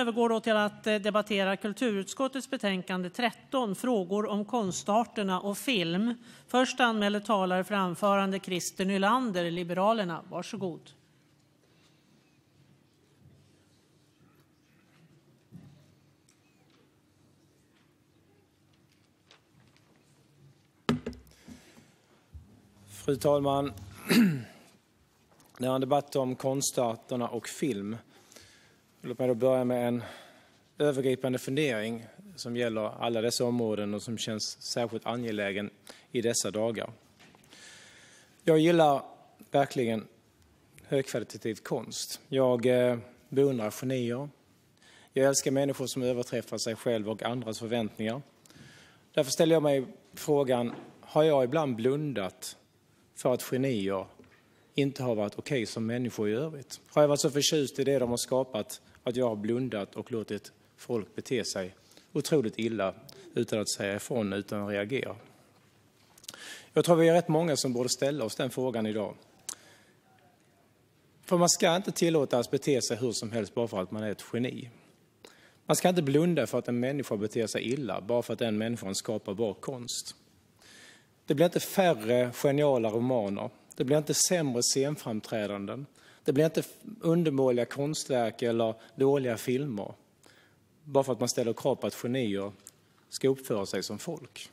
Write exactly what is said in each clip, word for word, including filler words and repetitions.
övergår då till att debattera kulturutskottets betänkande tretton, frågor om konstarterna och film. Först anmäler talare för anförande Christer Nylander, Liberalerna. Varsågod. Fru talman, det är en debatt om konstarterna och film. Låt mig då börja med en övergripande fundering som gäller alla dessa områden och som känns särskilt angelägen i dessa dagar. Jag gillar verkligen högkvalitativ konst. Jag eh, beundrar genier. Jag älskar människor som överträffar sig själv och andras förväntningar. Därför ställer jag mig frågan, har jag ibland blundat för att genier inte har varit okej som människor i övrigt? Har jag varit så förtjust i det de har skapat att jag har blundat och låtit folk bete sig otroligt illa utan att säga ifrån, utan att reagera? Jag tror vi är rätt många som borde ställa oss den frågan idag. För man ska inte tillåtas bete sig hur som helst bara för att man är ett geni. Man ska inte blunda för att en människa beter sig illa bara för att den människan skapar bra konst. Det blir inte färre geniala romaner. Det blir inte sämre scenframträdanden. Det blir inte undermåliga konstverk eller dåliga filmer. Bara för att man ställer krav på att genier ska uppföra sig som folk.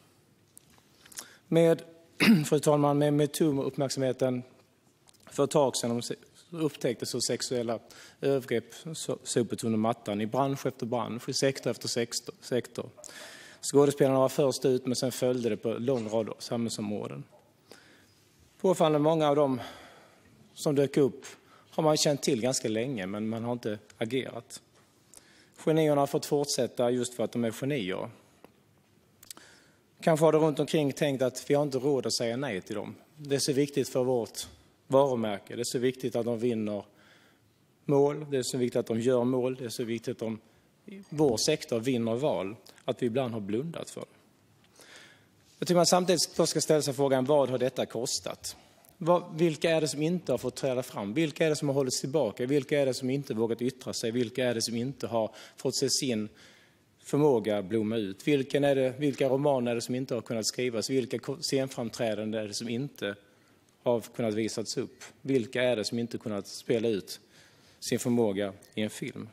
Med, fru talman, med MeToo-uppmärksamheten för ett tag sedan upptäcktes så sexuella övergrepp sopet under mattan i bransch efter bransch, i sektor efter sektor. Skådespelarna var först ut, men sen följde det på en lång rad samhällsområden. Påfallande många av dem som dök upp har man känt till ganska länge, men man har inte agerat. Genierna har fått fortsätta just för att de är genier. Kanske har det runt omkring tänkt att vi har inte råd att säga nej till dem. Det är så viktigt för vårt varumärke. Det är så viktigt att de vinner mål. Det är så viktigt att de gör mål. Det är så viktigt att de i vår sektor vinner val. Att vi ibland har blundat för det. Jag tycker man samtidigt ska ställa sig frågan, vad har detta kostat? Vilka är det som inte har fått träda fram? Vilka är det som har hållits tillbaka? Vilka är det som inte vågat yttra sig? Vilka är det som inte har fått se sin förmåga blomma ut? Vilka, är det, vilka romaner är det som inte har kunnat skrivas? Vilka scenframträdanden är det som inte har kunnat visats upp? Vilka är det som inte kunnat spela ut sin förmåga i en film?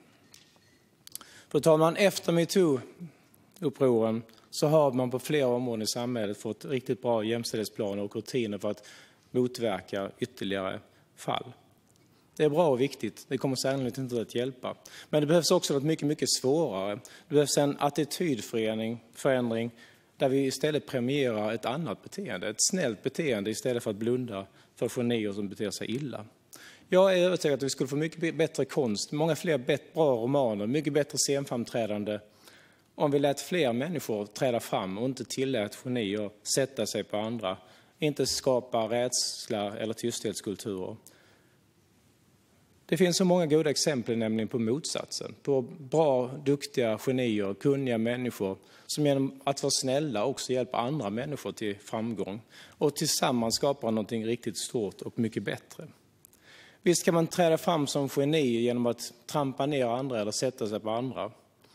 Fru talman, efter MeToo-upproren så har man på flera områden i samhället fått riktigt bra jämställdhetsplaner och rutiner för att motverka ytterligare fall. Det är bra och viktigt. Det kommer sannolikt inte att hjälpa. Men det behövs också något mycket, mycket svårare. Det behövs en attitydförändring förändring där vi istället premierar ett annat beteende. Ett snällt beteende istället för att blunda för genier som beter sig illa. Jag är övertygad att vi skulle få mycket bättre konst, många fler bra romaner, mycket bättre scenframträdande om vi lät fler människor träda fram och inte tillät genier sätta sig på andra. Inte skapa rädsla eller tysthetskulturer. Det finns så många goda exempel nämligen på motsatsen. På bra, duktiga genier, kunniga människor som genom att vara snälla också hjälper andra människor till framgång. Och tillsammans skapar någonting riktigt stort och mycket bättre. Visst kan man träda fram som geni genom att trampa ner andra eller sätta sig på andra.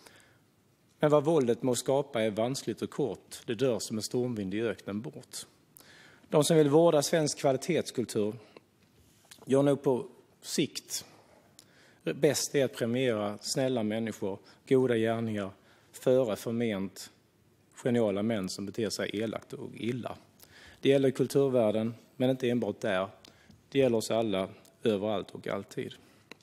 Men vad våldet må skapa är vanskligt och kort. Det dör som en stormvind i öknen bort. De som vill vårda svensk kvalitetskultur gör nog på sikt bäst är att premiera snälla människor, goda gärningar före förment geniala män som beter sig elakt och illa. Det gäller i kulturvärlden, men inte enbart där. Det gäller oss alla, överallt och alltid.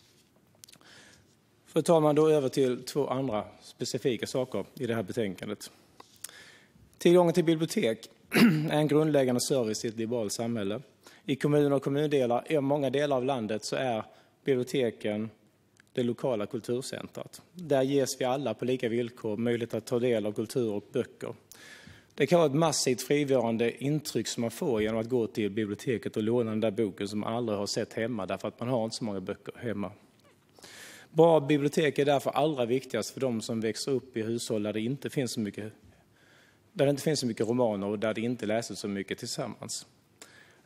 Fru talman, då över till två andra specifika saker i det här betänkandet. Tillgången till bibliotek är en grundläggande service i ett liberalt samhälle. I kommuner och kommundelar, i många delar av landet, så är biblioteken det lokala kulturcentrat. Där ges vi alla på lika villkor möjlighet att ta del av kultur och böcker. Det kan vara ett massivt frigörande intryck som man får genom att gå till biblioteket och låna den där boken som man aldrig har sett hemma därför att man har inte så många böcker hemma. Bra bibliotek är därför allra viktigast för de som växer upp i hushåll där det inte finns så mycket, där det inte finns så mycket romaner och där det inte läses så mycket tillsammans.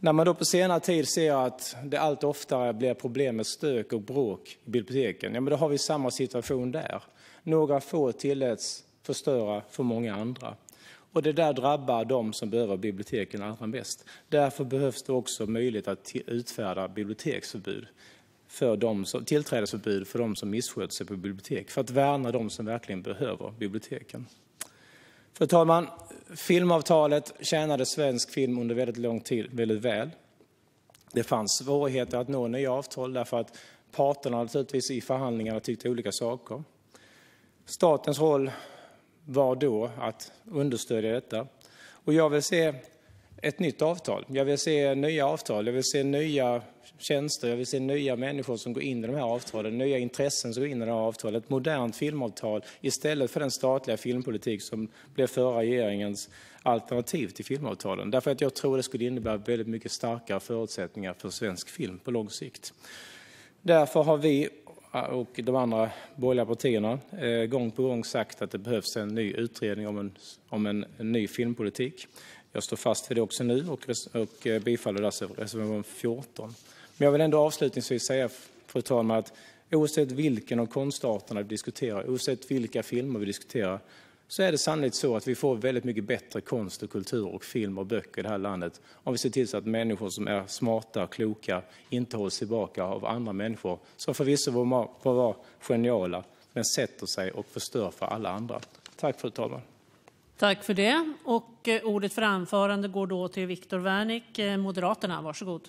När man då på senare tid ser att det allt oftare blir problem med stök och bråk i biblioteken, ja men då har vi samma situation där. Några få tilläts förstöra för många andra. Och det där drabbar de som behöver biblioteken allra mest. Därför behövs det också möjlighet att utfärda biblioteksförbud för de som, tillträdesförbud för de som missköter sig på bibliotek, för att värna de som verkligen behöver biblioteken. Fru talman, filmavtalet tjänade svensk film under väldigt lång tid väldigt väl. Det fanns svårigheter att nå nya avtal därför att parterna naturligtvis i förhandlingarna tyckte olika saker. Statens roll var då att understödja detta. Och jag vill se ett nytt avtal. Jag vill se nya avtal. Jag vill se nya tjänster. Jag vill se nya människor som går in i de här avtalen. Nya intressen som går in i det här avtalet. Ett modernt filmavtal istället för den statliga filmpolitik som blev förra regeringens alternativ till filmavtalen. Därför att jag tror det skulle innebära väldigt mycket starkare förutsättningar för svensk film på lång sikt. Därför har vi och de andra borgerliga partierna eh, gång på gång sagt att det behövs en ny utredning om en, om en, en ny filmpolitik. Jag står fast för det också nu och, och eh, bifaller därför reservation fjorton. Men jag vill ändå avslutningsvis säga, fru talman, att oavsett vilken av konstarterna vi diskuterar, oavsett vilka filmer vi diskuterar, så är det sannolikt så att vi får väldigt mycket bättre konst och kultur och film och böcker i det här landet om vi ser till så att människor som är smarta och kloka inte hålls tillbaka av andra människor som förvisso får vara geniala men sätter sig och förstör för alla andra. Tack fru talman. Tack för det. Och ordet för anförande går då till Viktor Wärnick, Moderaterna. Varsågod.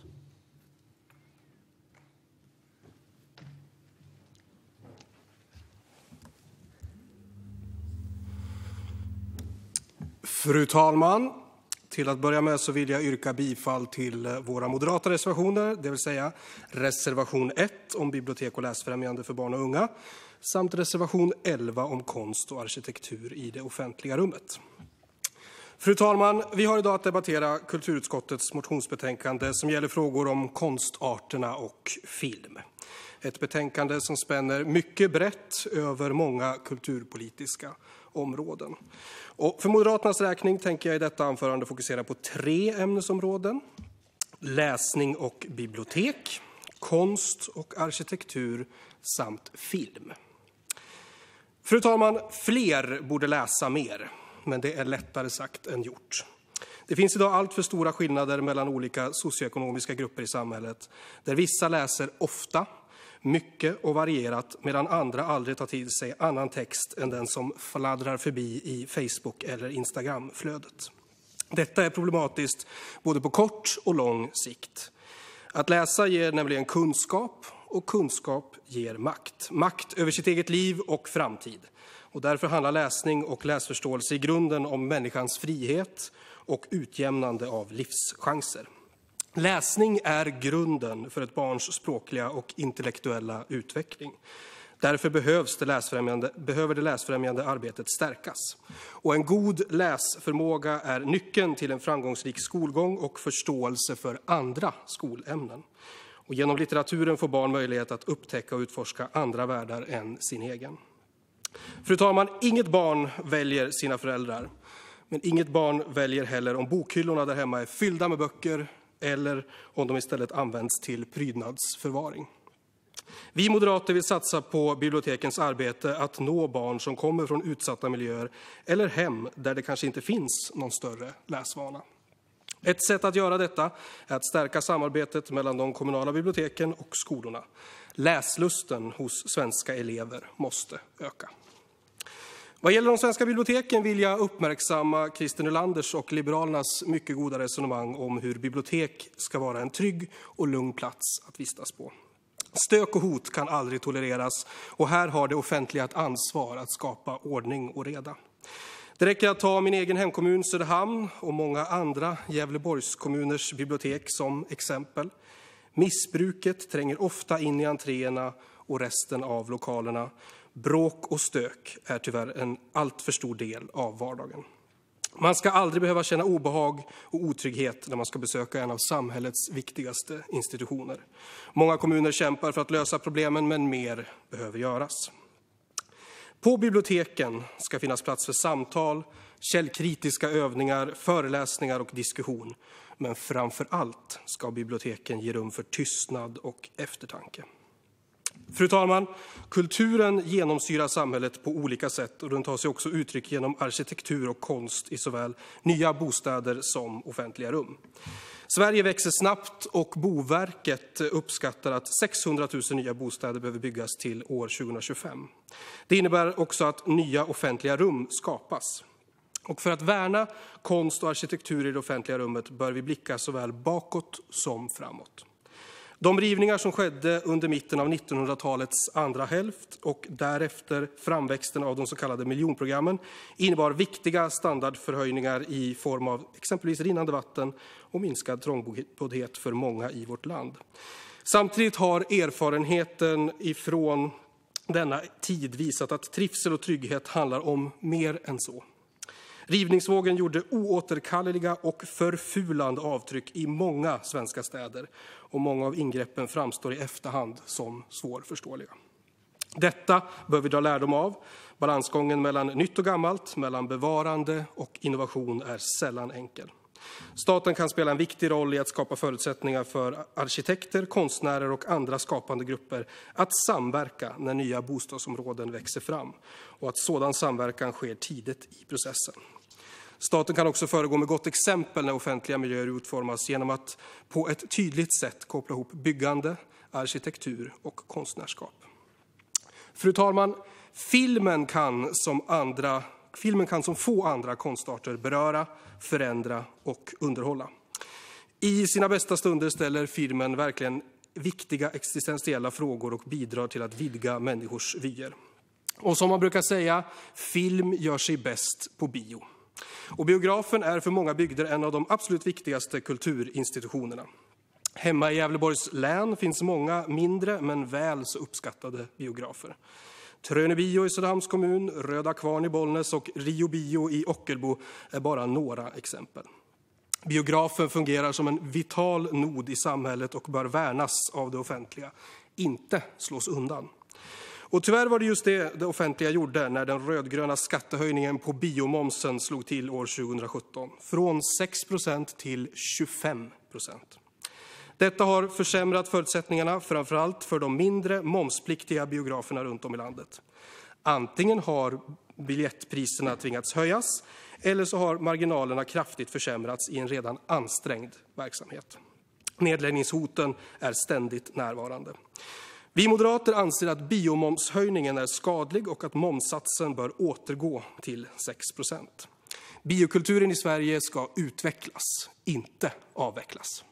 Fru talman, till att börja med så vill jag yrka bifall till våra moderata reservationer, det vill säga reservation ett om bibliotek och läsfrämjande för barn och unga, samt reservation elva om konst och arkitektur i det offentliga rummet. Fru talman, vi har idag att debattera kulturutskottets motionsbetänkande som gäller frågor om konstarterna och film. Ett betänkande som spänner mycket brett över många kulturpolitiska områden. Och för Moderaternas räkning tänker jag i detta anförande fokusera på tre ämnesområden. Läsning och bibliotek, konst och arkitektur samt film. Fru talman, fler borde läsa mer, men det är lättare sagt än gjort. Det finns idag allt för stora skillnader mellan olika socioekonomiska grupper i samhället, där vissa läser ofta, mycket och varierat, medan andra aldrig tar till sig annan text än den som fladdrar förbi i Facebook- eller Instagram-flödet. Detta är problematiskt både på kort och lång sikt. Att läsa ger nämligen kunskap, och kunskap ger makt. Makt över sitt eget liv och framtid. Och därför handlar läsning och läsförståelse i grunden om människans frihet och utjämnande av livschanser. Läsning är grunden för ett barns språkliga och intellektuella utveckling. Därför behövs det läsfrämjande, behöver det läsfrämjande arbetet stärkas. Och en god läsförmåga är nyckeln till en framgångsrik skolgång och förståelse för andra skolämnen. Och genom litteraturen får barn möjlighet att upptäcka och utforska andra världar än sin egen. Fru talman, inget barn väljer sina föräldrar. Men inget barn väljer heller om bokhyllorna där hemma är fyllda med böcker eller om de istället används till prydnadsförvaring. Vi moderater vill satsa på bibliotekens arbete att nå barn som kommer från utsatta miljöer eller hem där det kanske inte finns någon större läsvana. Ett sätt att göra detta är att stärka samarbetet mellan de kommunala biblioteken och skolorna. Läslusten hos svenska elever måste öka. Vad gäller de svenska biblioteken vill jag uppmärksamma Christer Nylanders och Liberalernas mycket goda resonemang om hur bibliotek ska vara en trygg och lugn plats att vistas på. Stök och hot kan aldrig tolereras och här har det offentliga ett ansvar att skapa ordning och reda. Det räcker att ta min egen hemkommun Söderhamn och många andra Gävleborgskommuners bibliotek som exempel. Missbruket tränger ofta in i entréerna och resten av lokalerna. Bråk och stök är tyvärr en alltför stor del av vardagen. Man ska aldrig behöva känna obehag och otrygghet när man ska besöka en av samhällets viktigaste institutioner. Många kommuner kämpar för att lösa problemen, men mer behöver göras. På biblioteken ska finnas plats för samtal, källkritiska övningar, föreläsningar och diskussion. men framför allt ska biblioteken ge rum för tystnad och eftertanke. Fru talman, kulturen genomsyrar samhället på olika sätt och den tar sig också uttryck genom arkitektur och konst i såväl nya bostäder som offentliga rum. Sverige växer snabbt och Boverket uppskattar att sexhundratusen nya bostäder behöver byggas till år tjugohundratjugofem. Det innebär också att nya offentliga rum skapas. Och för att värna konst och arkitektur i det offentliga rummet bör vi blicka såväl bakåt som framåt. De rivningar som skedde under mitten av nittonhundratalets andra hälft och därefter framväxten av de så kallade miljonprogrammen innebar viktiga standardförhöjningar i form av exempelvis rinnande vatten och minskad trångboddhet för många i vårt land. Samtidigt har erfarenheten ifrån denna tid visat att trivsel och trygghet handlar om mer än så. Rivningsvågen gjorde oåterkalleliga och förfulande avtryck i många svenska städer och många av ingreppen framstår i efterhand som svårförståeliga. Detta bör vi dra lärdom av. Balansgången mellan nytt och gammalt, mellan bevarande och innovation är sällan enkel. Staten kan spela en viktig roll i att skapa förutsättningar för arkitekter, konstnärer och andra skapande grupper att samverka när nya bostadsområden växer fram och att sådan samverkan sker tidigt i processen. Staten kan också föregå med gott exempel när offentliga miljöer utformas genom att på ett tydligt sätt koppla ihop byggande, arkitektur och konstnärskap. Fru talman, filmen kan som andra Filmen kan som få andra konstarter beröra, förändra och underhålla. I sina bästa stunder ställer filmen verkligen viktiga existentiella frågor och bidrar till att vidga människors vyer. Och som man brukar säga, film gör sig bäst på bio. Och biografen är för många bygder en av de absolut viktigaste kulturinstitutionerna. Hemma i Gävleborgs län finns många mindre men väl så uppskattade biografer. Trönebio i Söderhamns kommun, Röda Kvarn i Bollnäs och Rio Bio i Ockelbo är bara några exempel. Biografen fungerar som en vital nod i samhället och bör värnas av det offentliga, inte slås undan. Och tyvärr var det just det det offentliga gjorde när den rödgröna skattehöjningen på biomomsen slog till år tjugohundrasjutton. Från sex procent till tjugofem procent. Detta har försämrat förutsättningarna framförallt för de mindre momspliktiga biograferna runt om i landet. Antingen har biljettpriserna tvingats höjas eller så har marginalerna kraftigt försämrats i en redan ansträngd verksamhet. Nedläggningshoten är ständigt närvarande. Vi moderater anser att biomomshöjningen är skadlig och att momssatsen bör återgå till sex procent. Biokulturen i Sverige ska utvecklas, inte avvecklas.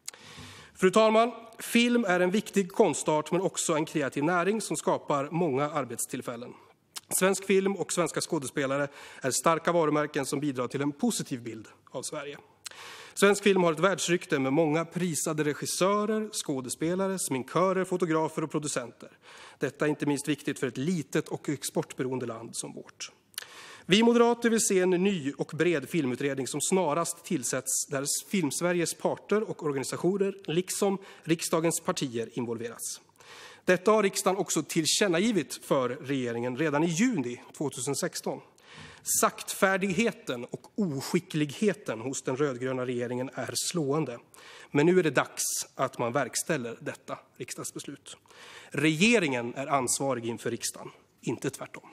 Fru talman, film är en viktig konstart men också en kreativ näring som skapar många arbetstillfällen. Svensk film och svenska skådespelare är starka varumärken som bidrar till en positiv bild av Sverige. Svensk film har ett världsrykte med många prisade regissörer, skådespelare, sminkörer, fotografer och producenter. Detta är inte minst viktigt för ett litet och exportberoende land som vårt. Vi moderater vill se en ny och bred filmutredning som snarast tillsätts där Filmsveriges parter och organisationer liksom riksdagens partier involveras. Detta har riksdagen också tillkännagivit för regeringen redan i juni tjugohundrasexton. Saktfärdigheten och oskickligheten hos den rödgröna regeringen är slående. Men nu är det dags att man verkställer detta riksdagsbeslut. Regeringen är ansvarig inför riksdagen, inte tvärtom.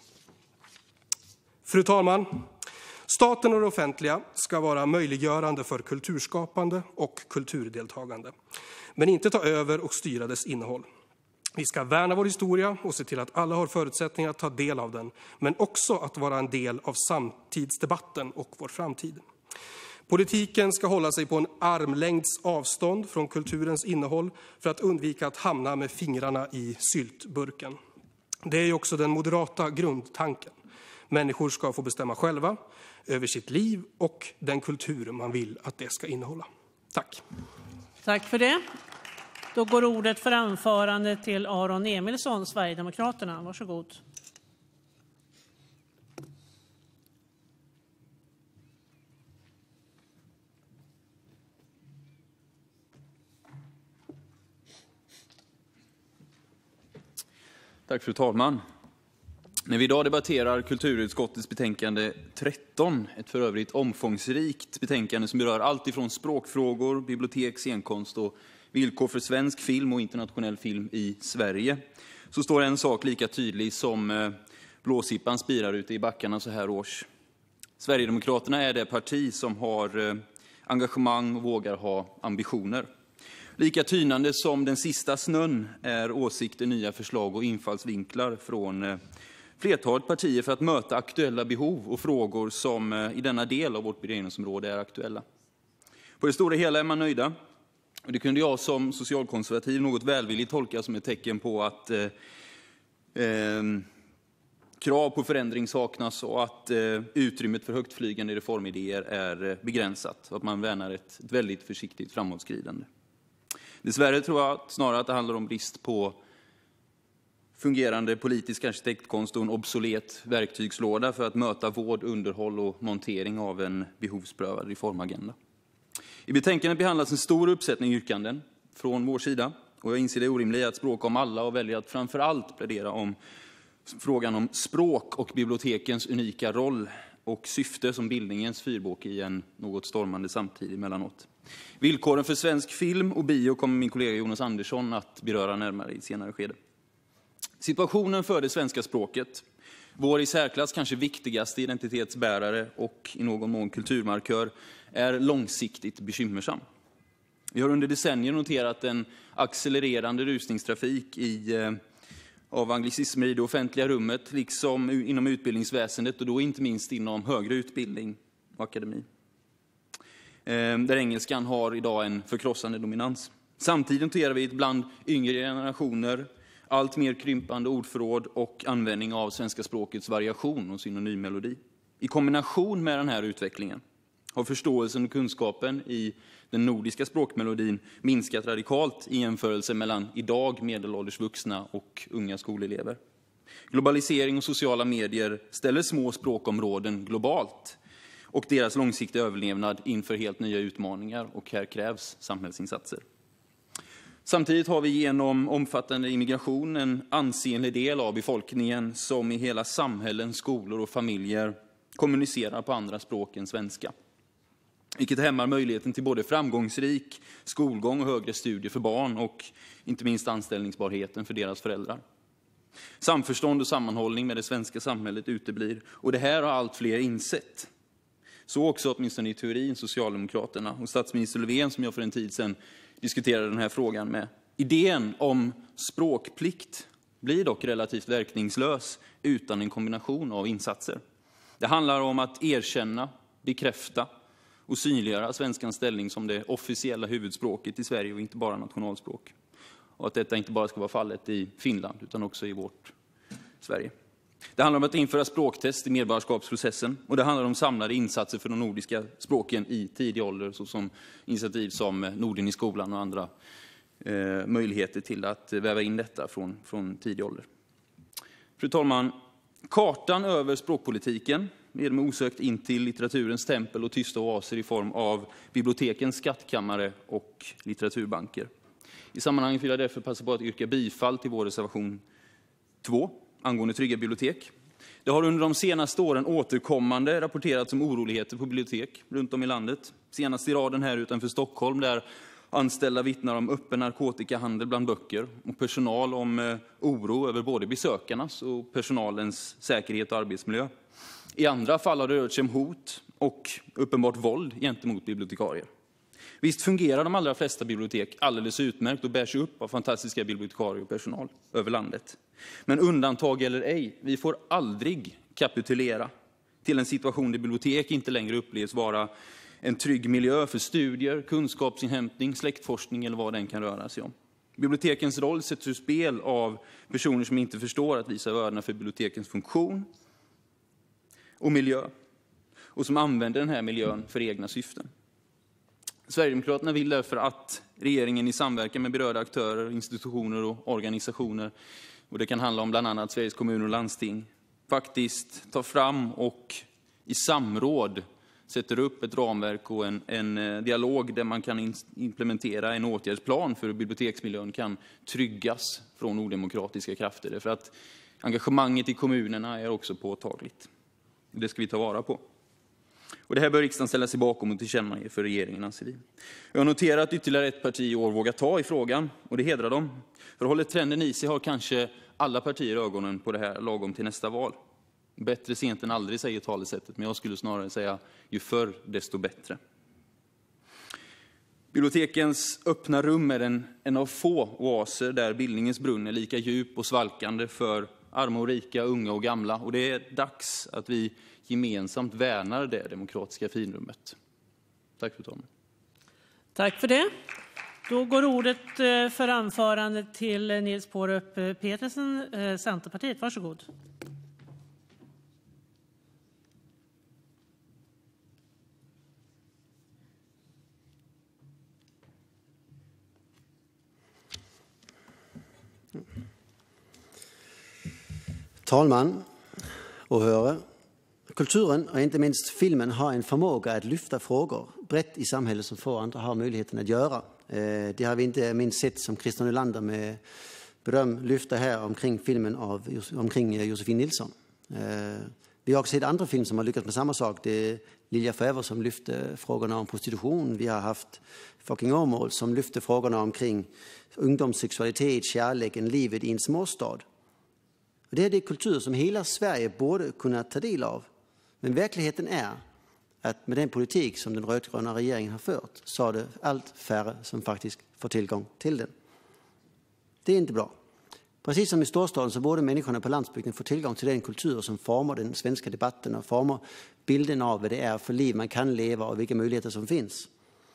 Fru talman, staten och det offentliga ska vara möjliggörande för kulturskapande och kulturdeltagande, men inte ta över och styra dess innehåll. Vi ska värna vår historia och se till att alla har förutsättningar att ta del av den, men också att vara en del av samtidsdebatten och vår framtid. Politiken ska hålla sig på en armlängds avstånd från kulturens innehåll för att undvika att hamna med fingrarna i syltburken. Det är ju också den moderata grundtanken. Människor ska få bestämma själva över sitt liv och den kultur man vill att det ska innehålla. Tack. Tack för det. Då går ordet för anförande till Aron Emilsson, Sverigedemokraterna. Varsågod. Tack fru talman. När vi idag debatterar kulturutskottets betänkande tretton, ett för övrigt omfångsrikt betänkande som berör allt ifrån språkfrågor, bibliotek, scenkonst och villkor för svensk film och internationell film i Sverige, så står en sak lika tydlig som blåsippan spirar ute i backarna så här års. Sverigedemokraterna är det parti som har engagemang och vågar ha ambitioner. Lika tynande som den sista snön är åsikter, nya förslag och infallsvinklar från flertalet partier för att möta aktuella behov och frågor som i denna del av vårt beredningsområde är aktuella. På det stora hela är man nöjda. Och det kunde jag som socialkonservativ något välvilligt tolka som ett tecken på att eh, eh, krav på förändring saknas och att eh, utrymmet för högtflygande reformidéer är begränsat. Och att man värnar ett, ett väldigt försiktigt framåtskridande. Dessvärre tror jag att snarare att det handlar om brist på fungerande politisk arkitektkonst och en obsolet verktygslåda för att möta vård, underhåll och montering av en behovsprövad reformagenda. I betänkandet behandlas en stor uppsättning yrkanden från vår sida. Och jag inser det orimliga att språka om alla och väljer att framför allt plädera om frågan om språk och bibliotekens unika roll och syfte som bildningens fyrbåk i en något stormande samtid emellanåt. Villkoren för svensk film och bio kommer min kollega Jonas Andersson att beröra närmare i ett senare skede. Situationen för det svenska språket, vår i särklass kanske viktigaste identitetsbärare och i någon mån kulturmarkör, är långsiktigt bekymmersam. Vi har under decennier noterat en accelererande rusningstrafik i, eh, av anglicismer i det offentliga rummet, liksom inom utbildningsväsendet och då inte minst inom högre utbildning och akademi. Eh, där engelskan har idag en förkrossande dominans. Samtidigt noterar vi bland yngre generationer allt mer krympande ordförråd och användning av svenska språkets variation och synonymmelodi. I kombination med den här utvecklingen har förståelsen och kunskapen i den nordiska språkmelodin minskat radikalt i jämförelse mellan idag medelålders vuxna och unga skolelever. Globalisering och sociala medier ställer små språkområden globalt och deras långsiktiga överlevnad inför helt nya utmaningar, och här krävs samhällsinsatser. Samtidigt har vi genom omfattande immigration en ansenlig del av befolkningen som i hela samhällen, skolor och familjer kommunicerar på andra språk än svenska. Vilket hämmar möjligheten till både framgångsrik skolgång och högre studier för barn och inte minst anställningsbarheten för deras föräldrar. Samförstånd och sammanhållning med det svenska samhället uteblir, och det här har allt fler insett. Så också åtminstone i teorin Socialdemokraterna och statsminister Löfven, som jag för en tid sedan diskuterade den här frågan med. Idén om språkplikt blir dock relativt verkningslös utan en kombination av insatser. Det handlar om att erkänna, bekräfta och synliggöra svenskans ställning som det officiella huvudspråket i Sverige och inte bara nationalspråk. Och att detta inte bara ska vara fallet i Finland utan också i vårt Sverige. Det handlar om att införa språktest i medborgarskapsprocessen, och det handlar om samlade insatser för de nordiska språken i tidig ålder, såsom initiativ som Norden i skolan och andra eh, möjligheter till att väva in detta från, från tidig ålder. Fru talman, kartan över språkpolitiken leder mig osökt in till litteraturens tempel och tysta oaser i form av bibliotekens skattkammare och litteraturbanker. I sammanhanget vill jag därför passa på att yrka bifall till vår reservation två angående trygga bibliotek. Det har under de senaste åren återkommande rapporterats om oroligheter på bibliotek runt om i landet. Senast i raden här utanför Stockholm, där anställda vittnar om öppen narkotikahandel bland böcker och personal om eh, oro över både besökarnas och personalens säkerhet och arbetsmiljö. I andra fall har det rört sig om hot och uppenbart våld gentemot bibliotekarier. Visst fungerar de allra flesta bibliotek alldeles utmärkt och bärs upp av fantastiska bibliotekarier och personal över landet. Men undantag eller ej, vi får aldrig kapitulera till en situation där bibliotek inte längre upplevs vara en trygg miljö för studier, kunskapsinhämtning, släktforskning eller vad den kan röra sig om. Bibliotekens roll sätts ur spel av personer som inte förstår att visa vördnad för bibliotekens funktion och miljö, och som använder den här miljön för egna syften. Sverigedemokraterna vill därför att regeringen i samverkan med berörda aktörer, institutioner och organisationer, och det kan handla om bland annat Sveriges kommuner och landsting, faktiskt tar fram och i samråd sätter upp ett ramverk och en, en dialog där man kan in, implementera en åtgärdsplan för hur biblioteksmiljön kan tryggas från odemokratiska krafter. Därför att Engagemanget i kommunerna är också påtagligt. Det ska vi ta vara på. Och det här bör riksdagen ställa sig bakom och tillkännage för regeringen, anser vi. Jag noterar att ytterligare ett parti i år vågar ta i frågan, och det hedrar dem. För håller trenden i sig har kanske alla partier ögonen på det här lagom till nästa val. Bättre sent än aldrig, säger talesättet, men jag skulle snarare säga ju förr desto bättre. Bibliotekens öppna rum är en, en av få oaser där bildningens brunn är lika djup och svalkande för arma och rika, unga och gamla. Och det är dags att vi gemensamt värnar det demokratiska finrummet. Tack, fru talman. Tack för det. Då går ordet för anförande till Nils Pårup Petersen, Centerpartiet. Varsågod. Talman, åhörare. Kulturen och inte minst filmen har en förmåga att lyfta frågor brett i samhället som få andra har möjligheten att göra. Det har vi inte minst sett som Christer Nylander med beröm lyfta här omkring filmen av, omkring Josefin Nilsson. Vi har också sett andra filmer som har lyckats med samma sak. Det är Lilja Fäver som lyfte frågorna om prostitution. Vi har haft Fucking Åmål som lyfte frågorna omkring ungdomssexualitet, kärleken, livet i en småstad. Det är det kultur som hela Sverige borde kunna ta del av. Men verkligheten är att med den politik som den rödgröna regeringen har fört så är det allt färre som faktiskt får tillgång till den. Det är inte bra. Precis som i storstaden så borde människorna på landsbygden få tillgång till den kultur som formar den svenska debatten och formar bilden av vad det är för liv man kan leva och vilka möjligheter som finns.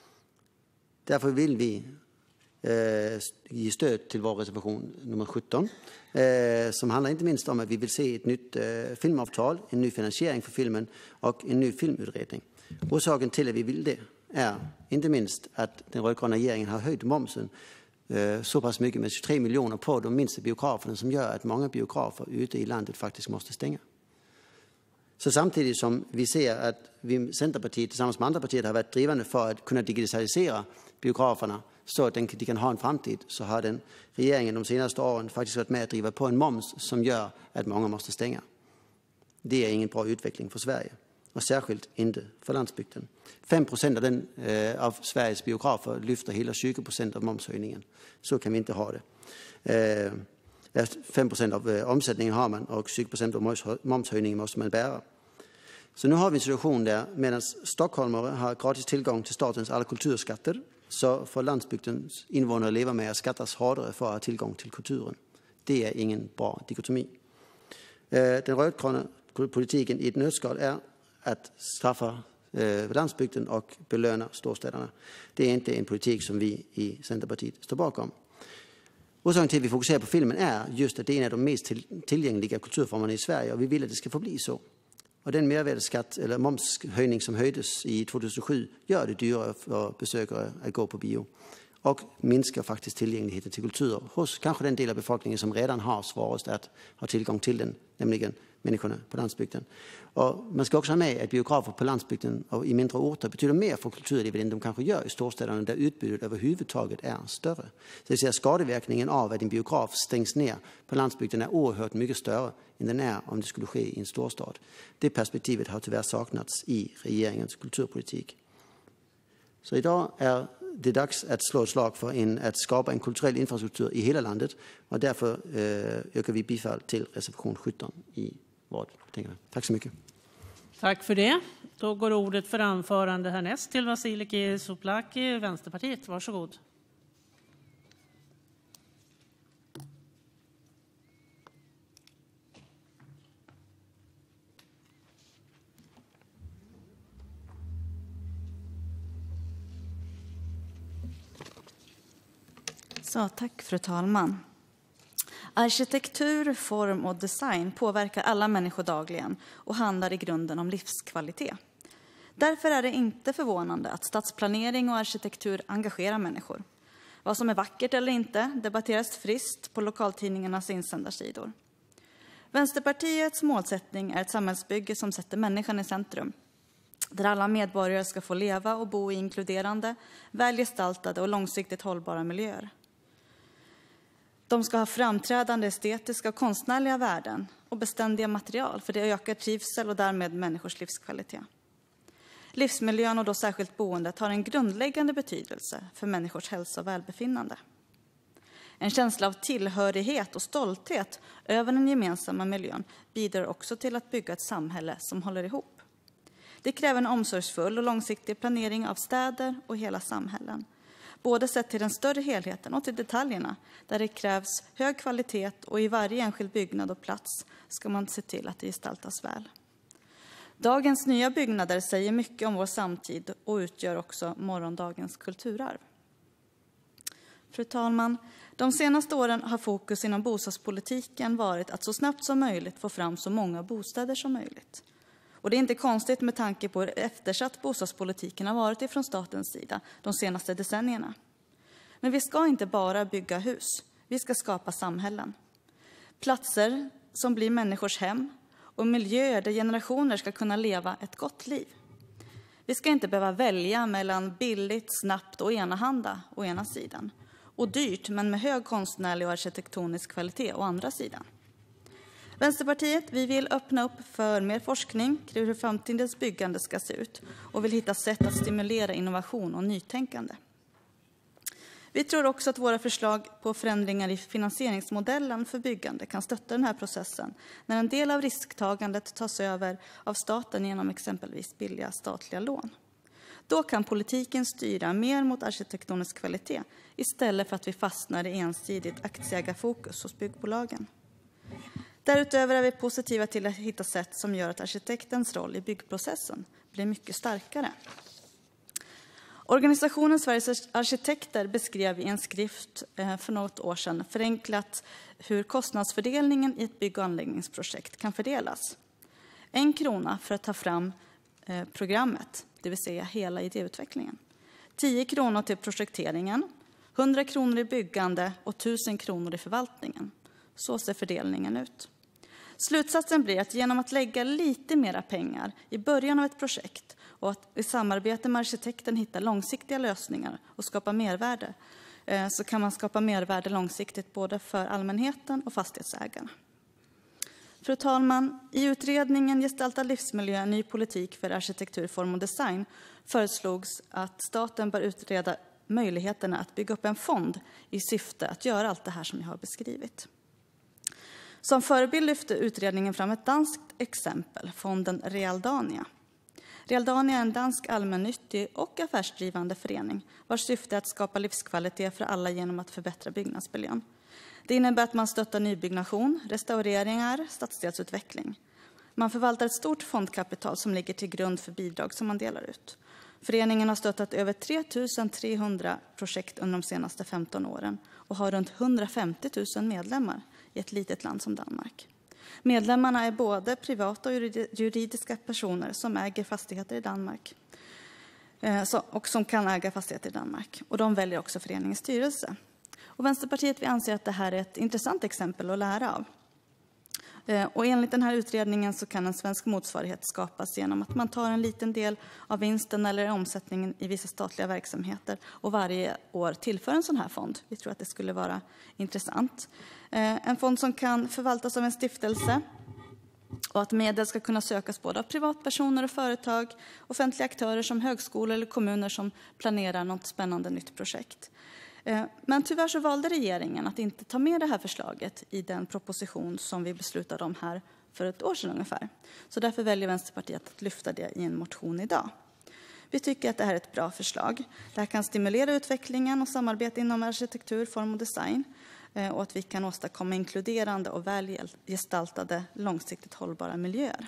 Därför vill vi eh, ge stöd till vår reservation nummer sjutton eh, som handlar inte minst om att vi vill se ett nytt eh, filmavtal, en ny finansiering för filmen och en ny filmutredning. Orsaken till att vi vill det är inte minst att den rödgröna regeringen har höjt momsen eh, så pass mycket med tjugotre miljoner på de minsta biograferna som gör att många biografer ute i landet faktiskt måste stänga. Så samtidigt som vi ser att vi, Centerpartiet tillsammans med andra partier har varit drivande för att kunna digitalisera biograferna så att de kan ha en framtid, så har den regeringen de senaste åren faktiskt varit med att driva på en moms som gör att många måste stänga. Det är ingen bra utveckling för Sverige och särskilt inte för landsbygden. fem procent av, den, eh, av Sveriges biografer lyfter hela tjugo procent av momshöjningen. Så kan vi inte ha det. Eh, fem procent av eh, omsättningen har man och tjugo procent av momshöjningen måste man bära. Så nu har vi en situation där medan stockholmare har gratis tillgång till statens alla kulturskatter så får landsbygdens invånare leva med att skattas hårdare för att ha tillgång till kulturen. Det är ingen bra dikotomi. Den rödgröna politiken i ett nötskal är att straffa landsbygden och belöna storstäderna. Det är inte en politik som vi i Centerpartiet står bakom. Orsaken till att vi fokuserar på filmen är just att det är en av de mest tillgängliga kulturformerna i Sverige och vi vill att det ska få bli så. Och den mervärdesskatt eller momshöjning som höjdes i tjugohundrasju gör det dyrare för besökare att gå på bio och minskar faktiskt tillgängligheten till kultur hos kanske den del av befolkningen som redan har svårast att ha tillgång till den, nämligen människorna på landsbygden. Och man ska också ha med att biografer på landsbygden och i mindre orter betyder mer för kulturlivet än de kanske gör i storstäderna där utbudet överhuvudtaget är större. Så det vill säga skadeverkningen av att en biograf stängs ner på landsbygden är oerhört mycket större än den är om det skulle ske i en storstad. Det perspektivet har tyvärr saknats i regeringens kulturpolitik. Så idag är det är dags att slå ett slag för en, att skapa en kulturell infrastruktur i hela landet och därför eh, yrkar vi bifall till reservation sjutton i vårt betänkande. Tack så mycket. Tack för det. Då går ordet för anförande härnäst till Vasiliki Soplaki, Vänsterpartiet. Varsågod. Så, tack fru talman. Arkitektur, form och design påverkar alla människor dagligen och handlar i grunden om livskvalitet. Därför är det inte förvånande att stadsplanering och arkitektur engagerar människor. Vad som är vackert eller inte debatteras friskt på lokaltidningarnas insändarsidor. Vänsterpartiets målsättning är ett samhällsbygge som sätter människan i centrum. Där alla medborgare ska få leva och bo i inkluderande, välgestaltade och långsiktigt hållbara miljöer. De ska ha framträdande estetiska och konstnärliga värden och beständiga material, för det ökar trivsel och därmed människors livskvalitet. Livsmiljön och då särskilt boendet har en grundläggande betydelse för människors hälsa och välbefinnande. En känsla av tillhörighet och stolthet över den gemensamma miljön bidrar också till att bygga ett samhälle som håller ihop. Det kräver en omsorgsfull och långsiktig planering av städer och hela samhällen. Både sett till den större helheten och till detaljerna, där det krävs hög kvalitet, och i varje enskild byggnad och plats ska man se till att det gestaltas väl. Dagens nya byggnader säger mycket om vår samtid och utgör också morgondagens kulturarv. Fru talman, de senaste åren har fokus inom bostadspolitiken varit att så snabbt som möjligt få fram så många bostäder som möjligt. Och det är inte konstigt med tanke på hur eftersatt bostadspolitiken har varit ifrån statens sida de senaste decennierna. Men vi ska inte bara bygga hus, vi ska skapa samhällen. Platser som blir människors hem och miljöer där generationer ska kunna leva ett gott liv. Vi ska inte behöva välja mellan billigt, snabbt och enahanda å ena sidan och dyrt men med hög konstnärlig och arkitektonisk kvalitet å andra sidan. Vänsterpartiet, vi vill öppna upp för mer forskning kring hur framtidens byggande ska se ut och vill hitta sätt att stimulera innovation och nytänkande. Vi tror också att våra förslag på förändringar i finansieringsmodellen för byggande kan stötta den här processen när en del av risktagandet tas över av staten genom exempelvis billiga statliga lån. Då kan politiken styra mer mot arkitektonisk kvalitet istället för att vi fastnar i ensidigt aktieägarfokus hos byggbolagen. Därutöver är vi positiva till att hitta sätt som gör att arkitektens roll i byggprocessen blir mycket starkare. Organisationen Sveriges arkitekter beskrev i en skrift för något år sedan förenklat hur kostnadsfördelningen i ett bygg- och anläggningsprojekt kan fördelas. En krona för att ta fram programmet, det vill säga hela idéutvecklingen. tio kronor till projekteringen, hundra kronor i byggande och tusen kronor i förvaltningen. Så ser fördelningen ut. Slutsatsen blir att genom att lägga lite mera pengar i början av ett projekt och att i samarbete med arkitekten hitta långsiktiga lösningar och skapa mervärde, så kan man skapa mervärde långsiktigt både för allmänheten och fastighetsägarna. Fru talman, i utredningen Gestaltad livsmiljö, ny politik för arkitektur, form och design föreslogs att staten bör utreda möjligheterna att bygga upp en fond i syfte att göra allt det här som jag har beskrivit. Som förebild lyfte utredningen fram ett danskt exempel, fonden Realdania. Realdania är en dansk allmännyttig och affärsdrivande förening vars syfte är att skapa livskvalitet för alla genom att förbättra byggnadsmiljön. Det innebär att man stöttar nybyggnation, restaureringar, stadsdelsutveckling. Man förvaltar ett stort fondkapital som ligger till grund för bidrag som man delar ut. Föreningen har stöttat över tre tusen trehundra projekt under de senaste femton åren och har runt hundrafemtio tusen medlemmar i ett litet land som Danmark. Medlemmarna är både privata och juridiska personer som äger fastigheter i Danmark och som kan äga fastigheter i Danmark. Och de väljer också föreningens styrelse. Och Vänsterpartiet vi anser att det här är ett intressant exempel att lära av. Och enligt den här utredningen så kan en svensk motsvarighet skapas genom att man tar en liten del av vinsten eller omsättningen i vissa statliga verksamheter och varje år tillför en sån här fond. Vi tror att det skulle vara intressant. En fond som kan förvaltas av en stiftelse och att medel ska kunna sökas både av privatpersoner och företag, offentliga aktörer som högskolor eller kommuner som planerar något spännande nytt projekt. Men tyvärr så valde regeringen att inte ta med det här förslaget i den proposition som vi beslutade om här för ett år sedan ungefär. Så därför väljer Vänsterpartiet att lyfta det i en motion idag. Vi tycker att det här är ett bra förslag. Det här kan stimulera utvecklingen och samarbete inom arkitektur, form och design. Och att vi kan åstadkomma inkluderande och väl gestaltade, långsiktigt hållbara miljöer.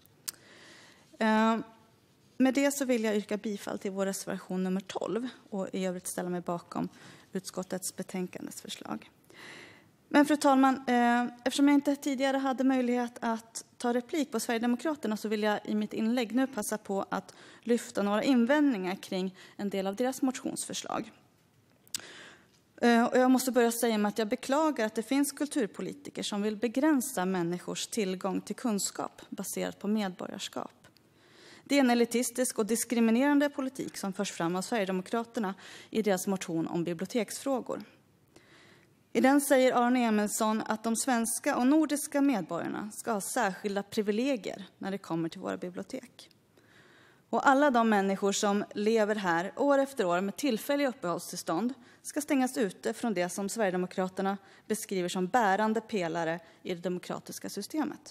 Med det så vill jag yrka bifall till vår reservation nummer tolv och i övrigt ställa mig bakom utskottets betänkandes förslag. Men fru talman, eftersom jag inte tidigare hade möjlighet att ta replik på Sverigedemokraterna så vill jag i mitt inlägg nu passa på att lyfta några invändningar kring en del av deras motionsförslag. Och jag måste börja säga med att jag beklagar att det finns kulturpolitiker som vill begränsa människors tillgång till kunskap baserat på medborgarskap. Det är en elitistisk och diskriminerande politik som förs fram av Sverigedemokraterna i deras motion om biblioteksfrågor. I den säger Aron Emilsson att de svenska och nordiska medborgarna ska ha särskilda privilegier när det kommer till våra bibliotek. Och alla de människor som lever här år efter år med tillfälliga uppehållstillstånd ska stängas ute från det som Sverigedemokraterna beskriver som bärande pelare i det demokratiska systemet.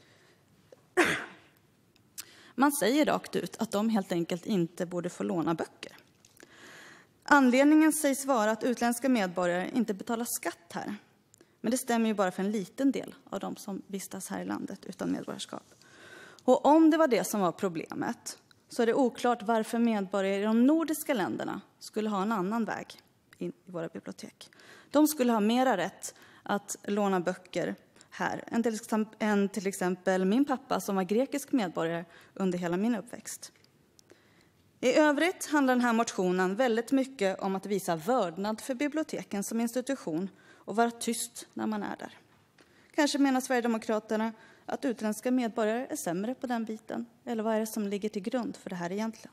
Man säger rakt ut att de helt enkelt inte borde få låna böcker. Anledningen sägs vara att utländska medborgare inte betalar skatt här. Men det stämmer ju bara för en liten del av de som vistas här i landet utan medborgarskap. Och om det var det som var problemet så är det oklart varför medborgare i de nordiska länderna skulle ha en annan väg in i våra bibliotek. De skulle ha mera rätt att låna böcker här än till, exempel, än till exempel min pappa som var grekisk medborgare under hela min uppväxt. I övrigt handlar den här motionen väldigt mycket om att visa vördnad för biblioteken som institution och vara tyst när man är där. Kanske menar Sverigedemokraterna att utländska medborgare är sämre på den biten. Eller vad är det som ligger till grund för det här egentligen?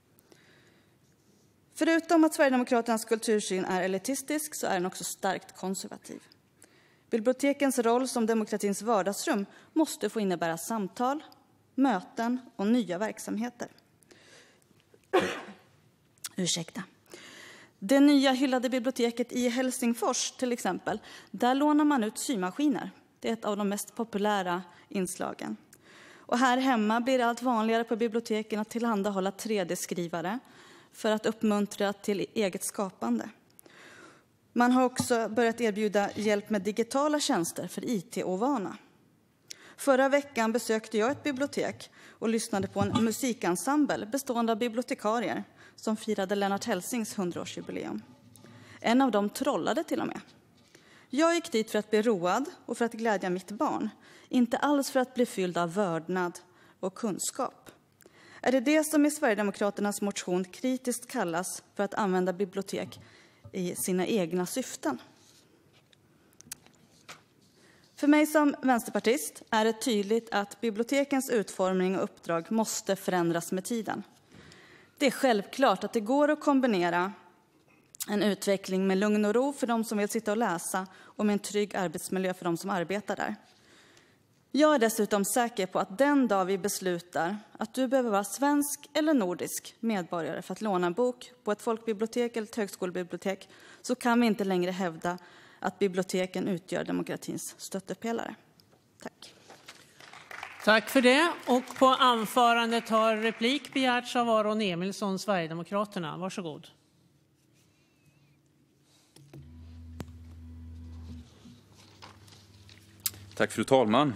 Förutom att Sverigedemokraternas kultursyn är elitistisk så är den också starkt konservativ. Bibliotekens roll som demokratins vardagsrum måste få innebära samtal, möten och nya verksamheter. Ursäkta. Det nya hyllade biblioteket i Helsingfors till exempel, där lånar man ut symaskiner. Det är ett av de mest populära inslagen. Och här hemma blir det allt vanligare på biblioteken att tillhandahålla tre D-skrivare för att uppmuntra till eget skapande. Man har också börjat erbjuda hjälp med digitala tjänster för I T-ovana. Förra veckan besökte jag ett bibliotek och lyssnade på en musikensemble bestående av bibliotekarier som firade Lennart Hellsings hundraårsjubileum. En av dem trollade till och med. Jag gick dit för att bli road och för att glädja mitt barn. Inte alls för att bli fylld av vördnad och kunskap. Är det det som i Sverigedemokraternas motion kritiskt kallas för att använda bibliotek i sina egna syften? För mig som vänsterpartist är det tydligt att bibliotekens utformning och uppdrag måste förändras med tiden. Det är självklart att det går att kombinera en utveckling med lugn och ro för de som vill sitta och läsa och med en trygg arbetsmiljö för de som arbetar där. Jag är dessutom säker på att den dag vi beslutar att du behöver vara svensk eller nordisk medborgare för att låna en bok på ett folkbibliotek eller ett högskolebibliotek så kan vi inte längre hävda att biblioteken utgör demokratins stöttepelare. Tack. Tack för det. Och på anförandet har replik begärts av Aron Emilsson, Sverigedemokraterna. Varsågod. Tack fru talman.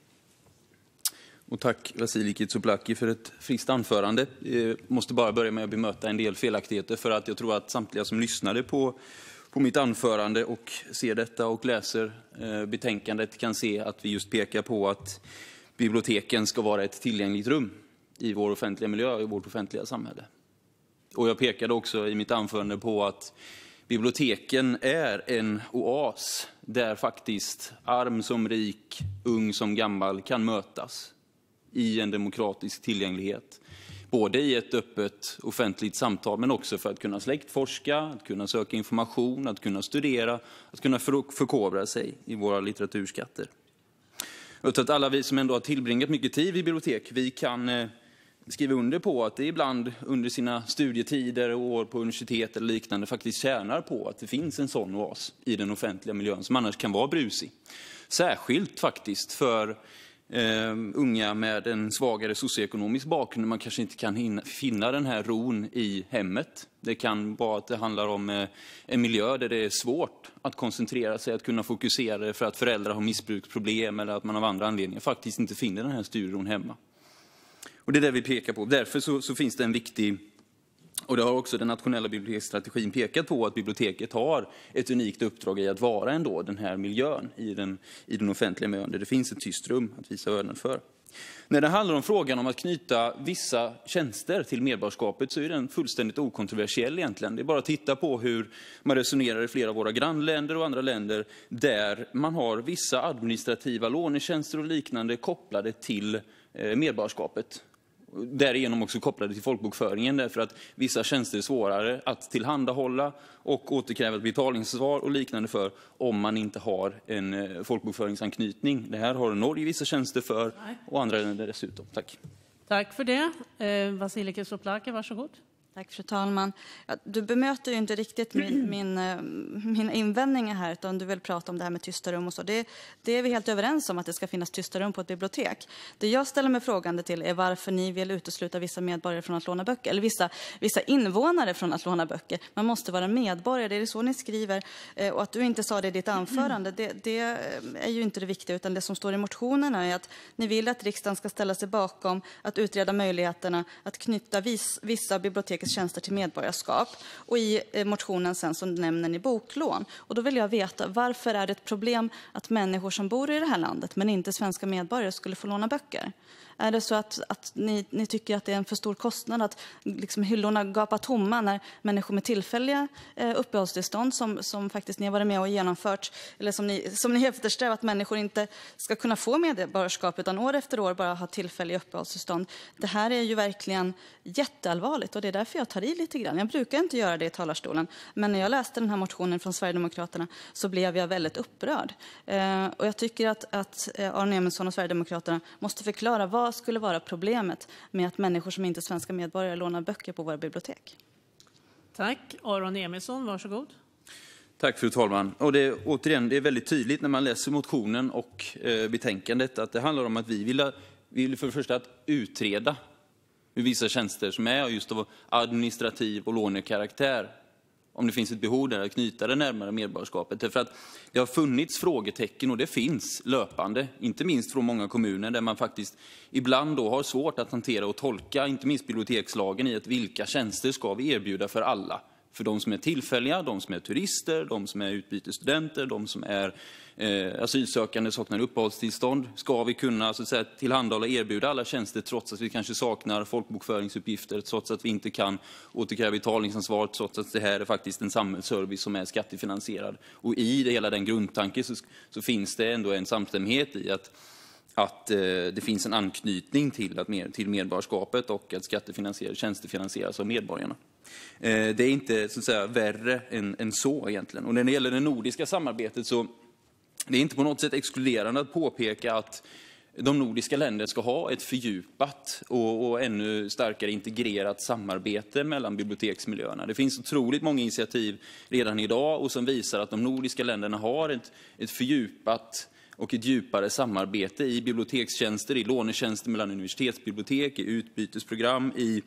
Och tack Vasiliki Tsouplaki för ett friskt anförande. Jag måste bara börja med att bemöta en del felaktigheter för att jag tror att samtliga som lyssnade på, på mitt anförande och ser detta och läser eh, betänkandet kan se att vi just pekar på att biblioteken ska vara ett tillgängligt rum i vår offentliga miljö och i vårt offentliga samhälle. Och jag pekade också i mitt anförande på att biblioteken är en oas där faktiskt arm som rik, ung som gammal kan mötas i en demokratisk tillgänglighet. Både i ett öppet offentligt samtal men också för att kunna släktforska, att kunna söka information, att kunna studera, att kunna förkovra sig i våra litteraturskatter. Jag tror att alla vi som ändå har tillbringat mycket tid vid bibliotek, vi kan eh, skriva under på att det ibland under sina studietider och år på universitet eller liknande faktiskt tjänar på att det finns en sån oas i den offentliga miljön som annars kan vara brusig. Särskilt faktiskt för eh, unga med en svagare socioekonomisk bakgrund. Man kanske inte kan hinna, finna den här ron i hemmet. Det kan vara att det handlar om eh, en miljö där det är svårt att koncentrera sig, att kunna fokusera för att föräldrar har missbruksproblem eller att man av andra anledningar faktiskt inte finner den här studieron hemma. Och det är det vi pekar på. Därför så, så finns det en viktig, och det har också den nationella biblioteksstrategin pekat på, att biblioteket har ett unikt uppdrag i att vara ändå den här miljön i den, i den offentliga miljön där det finns ett tyst rum att visa vördnad för. När det handlar om frågan om att knyta vissa tjänster till medborgarskapet så är den fullständigt okontroversiell egentligen. Det är bara att titta på hur man resonerar i flera av våra grannländer och andra länder där man har vissa administrativa lånetjänster och liknande kopplade till medborgarskapet. därigenom också kopplade till folkbokföringen, därför att vissa tjänster är svårare att tillhandahålla och återkräva ett betalningsansvar och liknande för om man inte har en folkbokföringsanknytning. Det här har Norge vissa tjänster för och andra länder dessutom. Tack. Tack för det. Eh, Vasiliki Soplaki, varsågod. Tack, fru talman. Ja, du bemöter ju inte riktigt min, min, mina invändningar här, utan du vill prata om det här med tysta rum och så. Det, det är vi helt överens om, att det ska finnas tysta rum på ett bibliotek. Det jag ställer mig frågande till är varför ni vill utesluta vissa medborgare från att låna böcker, eller vissa, vissa invånare från att låna böcker. Man måste vara medborgare, det är så ni skriver. Och att du inte sa det i ditt anförande, det, det är ju inte det viktiga, utan det som står i motionerna är att ni vill att riksdagen ska ställa sig bakom att utreda möjligheterna att knyta vis, vissa bibliotekets tjänster till medborgarskap. Och i motionen sen så nämner ni boklån. Och då vill jag veta, varför är det ett problem att människor som bor i det här landet men inte svenska medborgare skulle få låna böcker? Är det så att, att ni, ni tycker att det är en för stor kostnad att liksom hyllorna gapar tomma när människor med tillfälliga eh, uppehållstillstånd som, som faktiskt ni har varit med och genomfört, eller som ni, som ni eftersträvar, att människor inte ska kunna få medborgarskap utan år efter år bara ha tillfälliga uppehållstillstånd. Det här är ju verkligen jätteallvarligt och det är därför jag tar i lite grann. Jag brukar inte göra det i talarstolen, men när jag läste den här motionen från Sverigedemokraterna så blev jag väldigt upprörd. Eh, och jag tycker att, att Aron Emilsson och Sverigedemokraterna måste förklara vad skulle vara problemet med att människor som inte är svenska medborgare lånar böcker på våra bibliotek. Tack. Aron Emilsson, varsågod. Tack, fru talman. Och det, återigen, det är väldigt tydligt när man läser motionen och eh, betänkandet att det handlar om att vi vill, vill för det första att utreda hur vissa tjänster som är just av administrativ och lånekaraktär, om det finns ett behov där att knyta det närmare medborgarskapet. Därför att det har funnits frågetecken och det finns löpande, inte minst från många kommuner där man faktiskt ibland då har svårt att hantera och tolka, inte minst bibliotekslagen, i att vilka tjänster ska vi erbjuda för alla. För de som är tillfälliga, de som är turister, de som är utbytesstudenter, de som är eh, asylsökande, saknar uppehållstillstånd. Ska vi kunna så att säga, tillhandahålla och erbjuda alla tjänster trots att vi kanske saknar folkbokföringsuppgifter, trots att vi inte kan återkräva betalningsansvar, trots att det här är faktiskt en samhällsservice som är skattefinansierad. Och i det hela den grundtanken så, så finns det ändå en samstämmighet i att att eh, det finns en anknytning till, att med, till medborgarskapet och att skattefinansierade tjänster finansieras av medborgarna. Eh, det är inte så att säga värre än, än så egentligen. Och när det gäller det nordiska samarbetet så det är inte på något sätt exkluderande att påpeka att de nordiska länderna ska ha ett fördjupat och, och ännu starkare integrerat samarbete mellan biblioteksmiljöerna. Det finns otroligt många initiativ redan idag och som visar att de nordiska länderna har ett, ett fördjupat och ett djupare samarbete i bibliotekstjänster, i lånetjänster mellan universitetsbibliotek, i utbytesprogram, i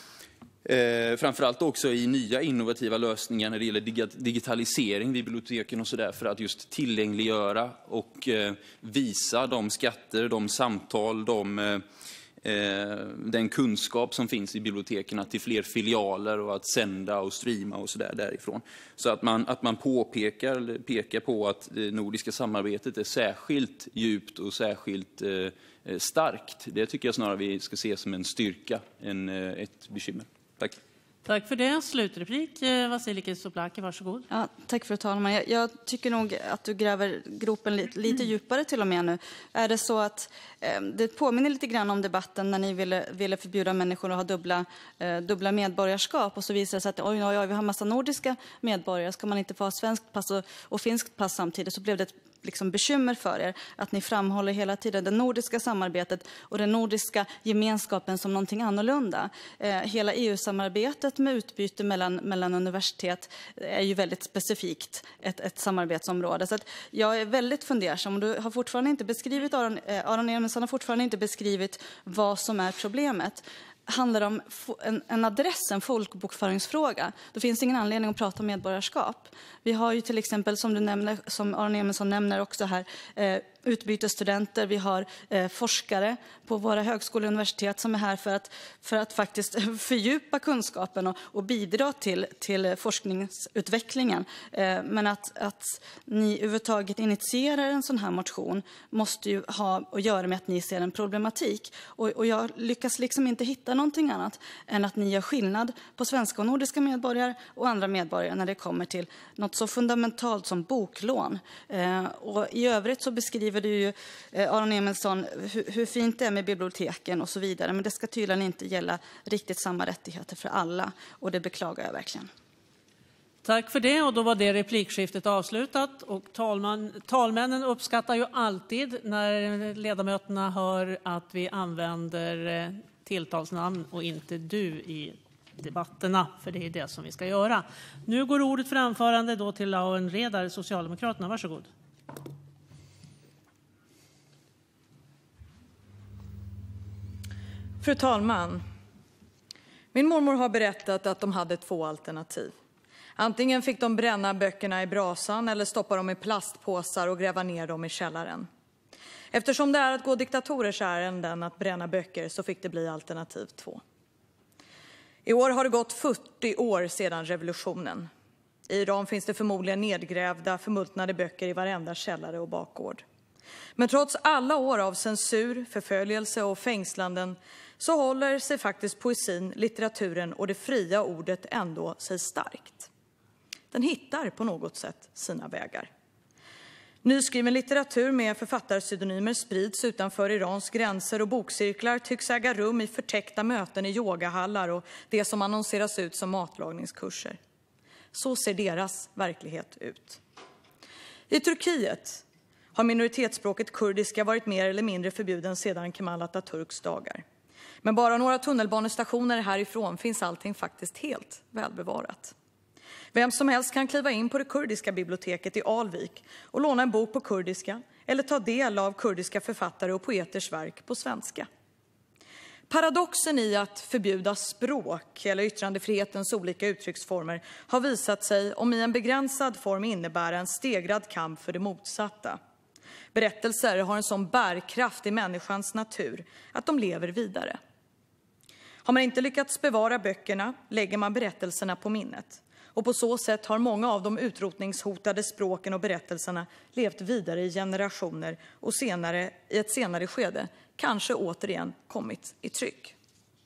eh, framförallt också i nya innovativa lösningar när det gäller digitalisering vid biblioteken och sådär, för att just tillgängliggöra och eh, visa de skatter, de samtal, de eh, den kunskap som finns i biblioteken till fler filialer och att sända och streama och så där därifrån. Så att man, att man påpekar, pekar på att det nordiska samarbetet är särskilt djupt och särskilt eh, starkt. Det tycker jag snarare vi ska se som en styrka än eh, ett bekymmer. Tack. Tack för det. Slutreplik, Vasiliki Soplaki, varsågod. Ja, tack fru talman. Jag, jag tycker nog att du gräver gropen lite, lite djupare till och med nu. Är det så att eh, det påminner lite grann om debatten när ni ville, ville förbjuda människor att ha dubbla, eh, dubbla medborgarskap och så visar det sig att oj, oj, oj, vi har massa nordiska medborgare, ska man inte få ha svenskt pass och, och finskt pass samtidigt, så blev det ett liksom bekymmer för er att ni framhåller hela tiden det nordiska samarbetet och den nordiska gemenskapen som någonting annorlunda. Eh, hela E U-samarbetet med utbyte mellan, mellan universitet är ju väldigt specifikt ett, ett samarbetsområde. Så att jag är väldigt fundersam. Du har fortfarande inte beskrivit, Aron, eh, Aron Emilsson har fortfarande inte beskrivit vad som är problemet. Handlar om en, en adress, en folkbokföringsfråga, då finns det ingen anledning att prata medborgarskap. Vi har ju till exempel, som du nämner, som Aron Emilsson nämner också här, eh, utbytesstudenter, vi har eh, forskare på våra högskolor och universitet som är här för att, för att faktiskt fördjupa kunskapen och, och bidra till, till forskningsutvecklingen. Eh, men att, att ni överhuvudtaget initierar en sån här motion måste ju ha att göra med att ni ser en problematik. Och, och jag lyckas liksom inte hitta någonting annat än att ni gör skillnad på svenska och nordiska medborgare och andra medborgare när det kommer till något så fundamentalt som boklån. Eh, och i övrigt så beskriver beskriver du ju, eh, Aron Emilsson, hur, hur fint det är med biblioteken och så vidare. Men det ska tydligen inte gälla riktigt samma rättigheter för alla. Och det beklagar jag verkligen. Tack för det, och då var det replikskiftet avslutat. Och talman, talmännen uppskattar ju alltid när ledamöterna hör att vi använder tilltalsnamn och inte du i debatterna, för det är det som vi ska göra. Nu går ordet för anförande då till Lawen Redar, Socialdemokraterna. Varsågod. Fru talman, min mormor har berättat att de hade två alternativ. Antingen fick de bränna böckerna i brasan eller stoppa dem i plastpåsar och gräva ner dem i källaren. Eftersom det är att gå diktatorers ärenden att bränna böcker så fick det bli alternativ två. I år har det gått fyrtio år sedan revolutionen. I Iran finns det förmodligen nedgrävda, förmultnade böcker i varenda källare och bakgård. Men trots alla år av censur, förföljelse och fängslanden så håller sig faktiskt poesin, litteraturen och det fria ordet ändå sig starkt. Den hittar på något sätt sina vägar. Nyskriven litteratur med författarpseudonymer sprids utanför Irans gränser och bokcirklar tycks äga rum i förtäckta möten i yogahallar och det som annonseras ut som matlagningskurser. Så ser deras verklighet ut. I Turkiet har minoritetsspråket kurdiska varit mer eller mindre förbjuden sedan Kemal Atatürks dagar. Men bara några tunnelbanestationer härifrån finns allting faktiskt helt välbevarat. Vem som helst kan kliva in på det kurdiska biblioteket i Alvik och låna en bok på kurdiska eller ta del av kurdiska författare och poeters verk på svenska. Paradoxen i att förbjuda språk eller yttrandefrihetens olika uttrycksformer har visat sig om i en begränsad form innebära en stegrad kamp för det motsatta. Berättelser har en sån bärkraft i människans natur att de lever vidare. Har man inte lyckats bevara böckerna lägger man berättelserna på minnet. Och på så sätt har många av de utrotningshotade språken och berättelserna levt vidare i generationer och senare, i ett senare skede kanske återigen kommit i tryck.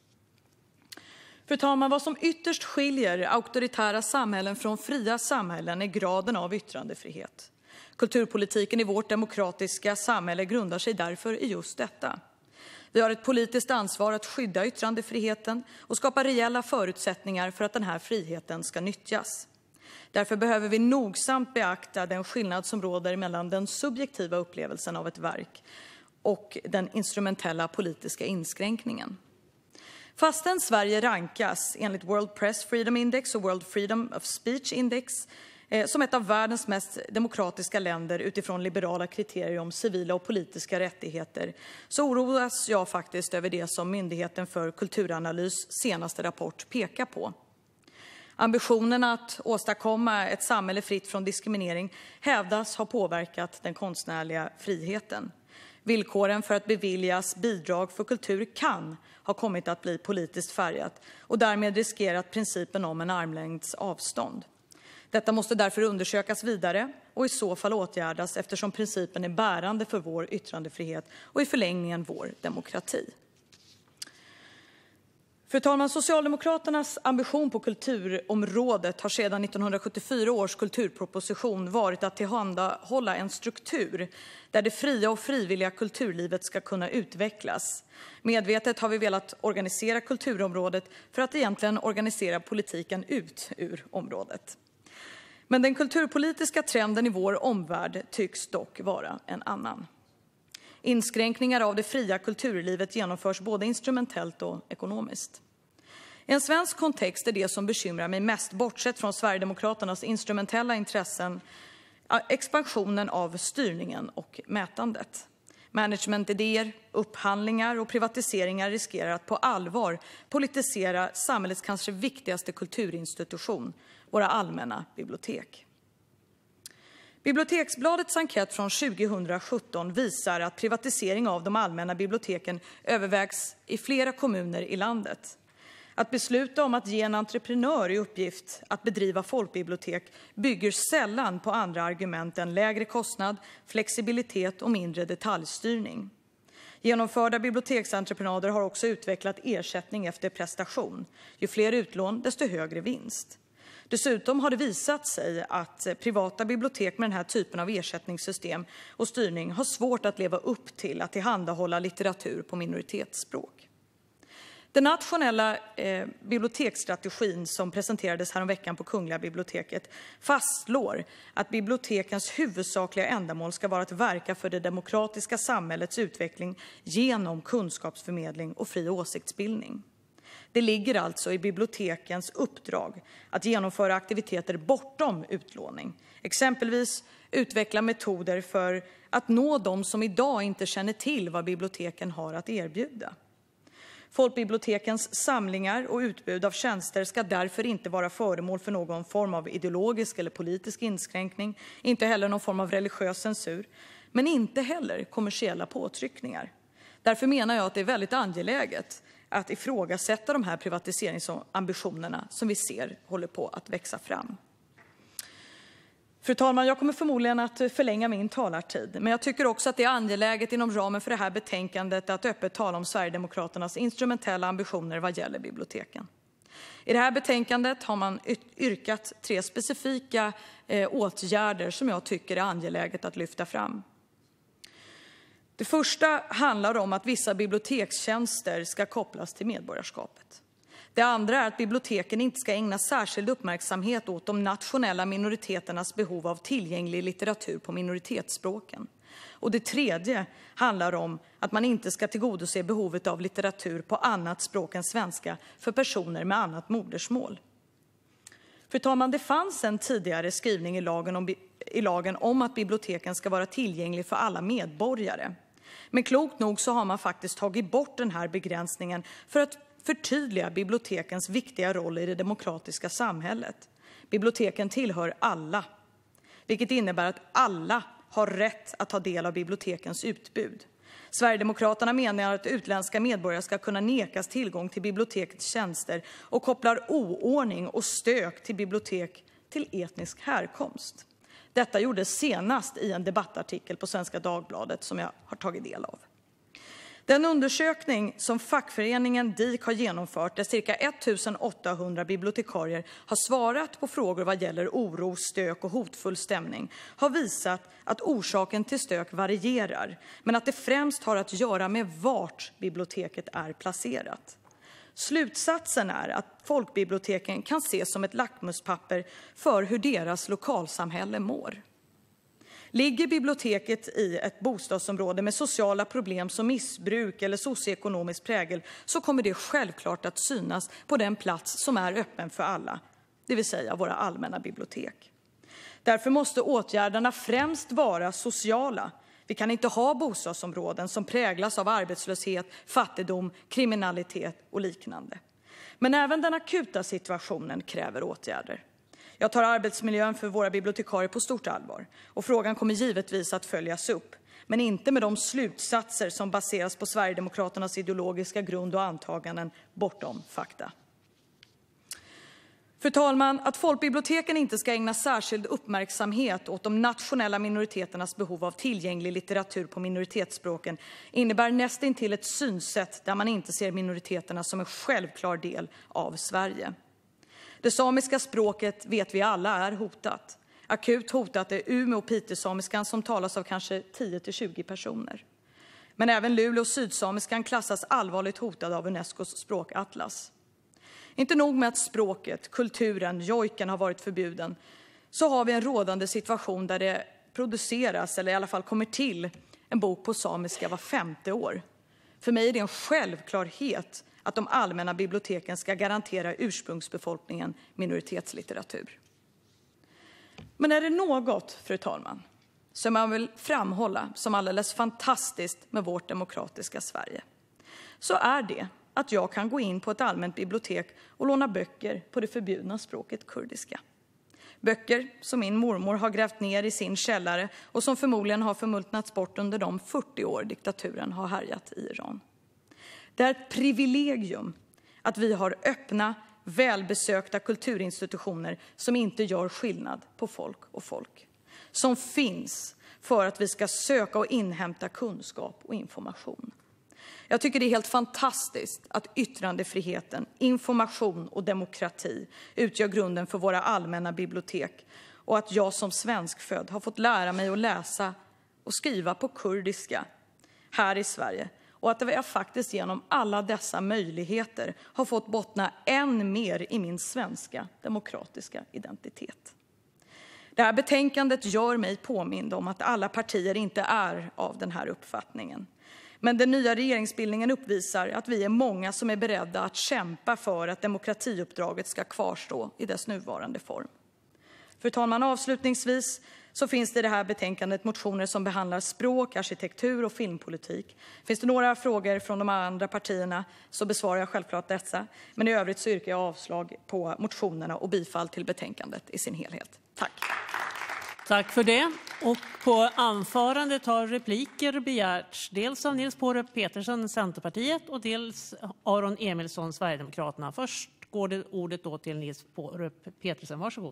Fru talman, vad som ytterst skiljer auktoritära samhällen från fria samhällen är graden av yttrandefrihet. Kulturpolitiken i vårt demokratiska samhälle grundar sig därför i just detta. Vi har ett politiskt ansvar att skydda yttrandefriheten och skapa reella förutsättningar för att den här friheten ska nyttjas. Därför behöver vi nogsamt beakta den skillnad som råder mellan den subjektiva upplevelsen av ett verk och den instrumentella politiska inskränkningen. Fastän Sverige rankas enligt World Press Freedom Index och World Freedom of Speech Index som ett av världens mest demokratiska länder utifrån liberala kriterier om civila och politiska rättigheter, så oroas jag faktiskt över det som Myndigheten för kulturanalys senaste rapport pekar på. Ambitionen att åstadkomma ett samhälle fritt från diskriminering hävdas ha påverkat den konstnärliga friheten. Villkoren för att beviljas bidrag för kultur kan ha kommit att bli politiskt färgat och därmed riskerat principen om en armlängds avstånd. Detta måste därför undersökas vidare och i så fall åtgärdas eftersom principen är bärande för vår yttrandefrihet och i förlängningen vår demokrati. Fru talman, Socialdemokraternas ambition på kulturområdet har sedan nittonhundrasjuttiofyra års kulturproposition varit att tillhandahålla en struktur där det fria och frivilliga kulturlivet ska kunna utvecklas. Medvetet har vi velat organisera kulturområdet för att egentligen organisera politiken ut ur området. Men den kulturpolitiska trenden i vår omvärld tycks dock vara en annan. Inskränkningar av det fria kulturlivet genomförs både instrumentellt och ekonomiskt. I en svensk kontext är det som bekymrar mig mest, bortsett från Sverigedemokraternas instrumentella intressen, expansionen av styrningen och mätandet. Managementidéer, upphandlingar och privatiseringar riskerar att på allvar politisera samhällets kanske viktigaste kulturinstitution, våra allmänna bibliotek. Biblioteksbladets enkät från tjugohundrasjutton visar att privatisering av de allmänna biblioteken övervägs i flera kommuner i landet. Att besluta om att ge en entreprenör i uppgift att bedriva folkbibliotek bygger sällan på andra argument än lägre kostnad, flexibilitet och mindre detaljstyrning. Genomförda biblioteksentreprenader har också utvecklat ersättning efter prestation. Ju fler utlån, desto högre vinst. Dessutom har det visat sig att privata bibliotek med den här typen av ersättningssystem och styrning har svårt att leva upp till att tillhandahålla litteratur på minoritetsspråk. Den nationella eh, biblioteksstrategin som presenterades häromveckan på Kungliga biblioteket fastslår att bibliotekens huvudsakliga ändamål ska vara att verka för det demokratiska samhällets utveckling genom kunskapsförmedling och fri åsiktsbildning. Det ligger alltså i bibliotekens uppdrag att genomföra aktiviteter bortom utlåning. Exempelvis utveckla metoder för att nå de som idag inte känner till vad biblioteken har att erbjuda. Folkbibliotekens samlingar och utbud av tjänster ska därför inte vara föremål för någon form av ideologisk eller politisk inskränkning, inte heller någon form av religiös censur, men inte heller kommersiella påtryckningar. Därför menar jag att det är väldigt angeläget att ifrågasätta de här privatiseringsambitionerna som vi ser håller på att växa fram. Fru talman, jag kommer förmodligen att förlänga min talartid, men jag tycker också att det är angeläget inom ramen för det här betänkandet att öppet tala om Sverigedemokraternas instrumentella ambitioner vad gäller biblioteken. I det här betänkandet har man yrkat tre specifika eh, åtgärder som jag tycker är angeläget att lyfta fram. Det första handlar om att vissa bibliotekstjänster ska kopplas till medborgarskapet. Det andra är att biblioteken inte ska ägna särskild uppmärksamhet åt de nationella minoriteternas behov av tillgänglig litteratur på minoritetsspråken. Och det tredje handlar om att man inte ska tillgodose behovet av litteratur på annat språk än svenska för personer med annat modersmål. Fru talman, det fanns en tidigare skrivning i lagen om, i lagen om att biblioteken ska vara tillgänglig för alla medborgare. Men klokt nog så har man faktiskt tagit bort den här begränsningen för att förtydliga bibliotekens viktiga roll i det demokratiska samhället. Biblioteken tillhör alla, vilket innebär att alla har rätt att ta del av bibliotekens utbud. Sverigedemokraterna menar att utländska medborgare ska kunna nekas tillgång till bibliotekets tjänster och kopplar oordning och stök till bibliotek till etnisk härkomst. Detta gjordes senast i en debattartikel på Svenska Dagbladet som jag har tagit del av. Den undersökning som fackföreningen D I K har genomfört, där cirka ettusen åttahundra bibliotekarier har svarat på frågor vad gäller oro, stök och hotfull stämning, har visat att orsaken till stök varierar, men att det främst har att göra med vart biblioteket är placerat. Slutsatsen är att folkbiblioteken kan ses som ett lackmuspapper för hur deras lokalsamhälle mår. Ligger biblioteket i ett bostadsområde med sociala problem som missbruk eller socioekonomisk prägel, så kommer det självklart att synas på den plats som är öppen för alla, det vill säga våra allmänna bibliotek. Därför måste åtgärderna främst vara sociala. Vi kan inte ha bostadsområden som präglas av arbetslöshet, fattigdom, kriminalitet och liknande. Men även den akuta situationen kräver åtgärder. Jag tar arbetsmiljön för våra bibliotekarier på stort allvar, och frågan kommer givetvis att följas upp, men inte med de slutsatser som baseras på Sverigedemokraternas ideologiska grund och antaganden bortom fakta. Fru talman, att folkbiblioteken inte ska ägna särskild uppmärksamhet åt de nationella minoriteternas behov av tillgänglig litteratur på minoritetsspråken innebär nästintill ett synsätt där man inte ser minoriteterna som en självklar del av Sverige. Det samiska språket vet vi alla är hotat. Akut hotat är Umeå- och Pitesamiskan som talas av kanske tio till tjugo personer. Men även Luleå- och sydsamiskan klassas allvarligt hotad av Unescos språkatlas. Inte nog med att språket, kulturen, jojken har varit förbjuden, så har vi en rådande situation där det produceras, eller i alla fall kommer till, en bok på samiska var femte år. För mig är det en självklarhet att de allmänna biblioteken ska garantera ursprungsbefolkningen minoritetslitteratur. Men är det något, fru talman, som man vill framhålla som alldeles fantastiskt med vårt demokratiska Sverige, så är det att jag kan gå in på ett allmänt bibliotek och låna böcker på det förbjudna språket kurdiska. Böcker som min mormor har grävt ner i sin källare och som förmodligen har förmultnats bort under de fyrtio år diktaturen har härjat i Iran. Det är ett privilegium att vi har öppna, välbesökta kulturinstitutioner som inte gör skillnad på folk och folk. Som finns för att vi ska söka och inhämta kunskap och information. Jag tycker det är helt fantastiskt att yttrandefriheten, information och demokrati utgör grunden för våra allmänna bibliotek och att jag som svenskfödd har fått lära mig att läsa och skriva på kurdiska här i Sverige. Och att jag faktiskt genom alla dessa möjligheter har fått bottna än mer i min svenska demokratiska identitet. Det här betänkandet gör mig påmind om att alla partier inte är av den här uppfattningen. Men den nya regeringsbildningen uppvisar att vi är många som är beredda att kämpa för att demokratiuppdraget ska kvarstå i dess nuvarande form. Fru talman, avslutningsvis så finns det i det här betänkandet motioner som behandlar språk, arkitektur och filmpolitik. Finns det några frågor från de andra partierna så besvarar jag självklart dessa. Men i övrigt så yrkar jag avslag på motionerna och bifall till betänkandet i sin helhet. Tack. Tack för det. Och på anförandet har repliker begärts. Dels av Nils Pårup Petersen, Centerpartiet, och dels Aron Emilsson, Sverigedemokraterna. Först går det ordet då till Nils Pårup Petersen. Varsågod.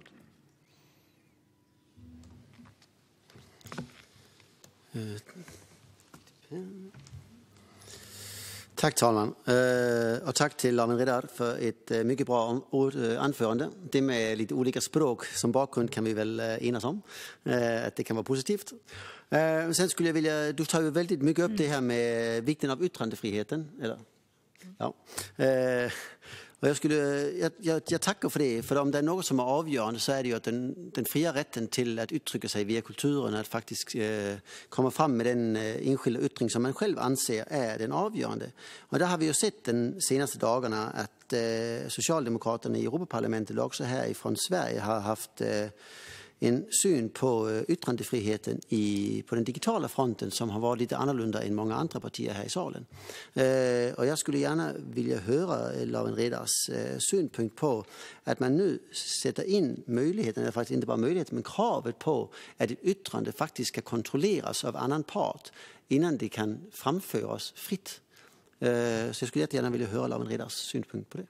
Tack talman, och tack till Lawen Redar för ett mycket bra anförande. Det med lite olika språk som bakgrund kan vi väl enas om att det kan vara positivt. Sen skulle jag vilja, du tar ju väldigt mycket upp det här med vikten av yttrandefriheten, eller ja. Och jag, skulle, jag, jag, jag tackar för det, för om det är något som är avgörande så är det ju att den, den fria rätten till att uttrycka sig via kulturen, att faktiskt eh, komma fram med den eh, enskilda yttring som man själv anser är den avgörande. Och där har vi ju sett den senaste dagarna att eh, Socialdemokraterna i Europaparlamentet och också här ifrån Sverige har haft eh, en syn på yttrandefriheten i, på den digitala fronten som har varit lite annorlunda än många andra partier här i salen. Eh, och jag skulle gärna vilja höra Lawen Redars eh, synpunkt på att man nu sätter in möjligheten, eller faktiskt inte bara möjligheten, men kravet på att ett yttrande faktiskt ska kontrolleras av annan part innan det kan framföras fritt. Eh, så jag skulle jättegärna vilja höra Lawen Redars synpunkt på det.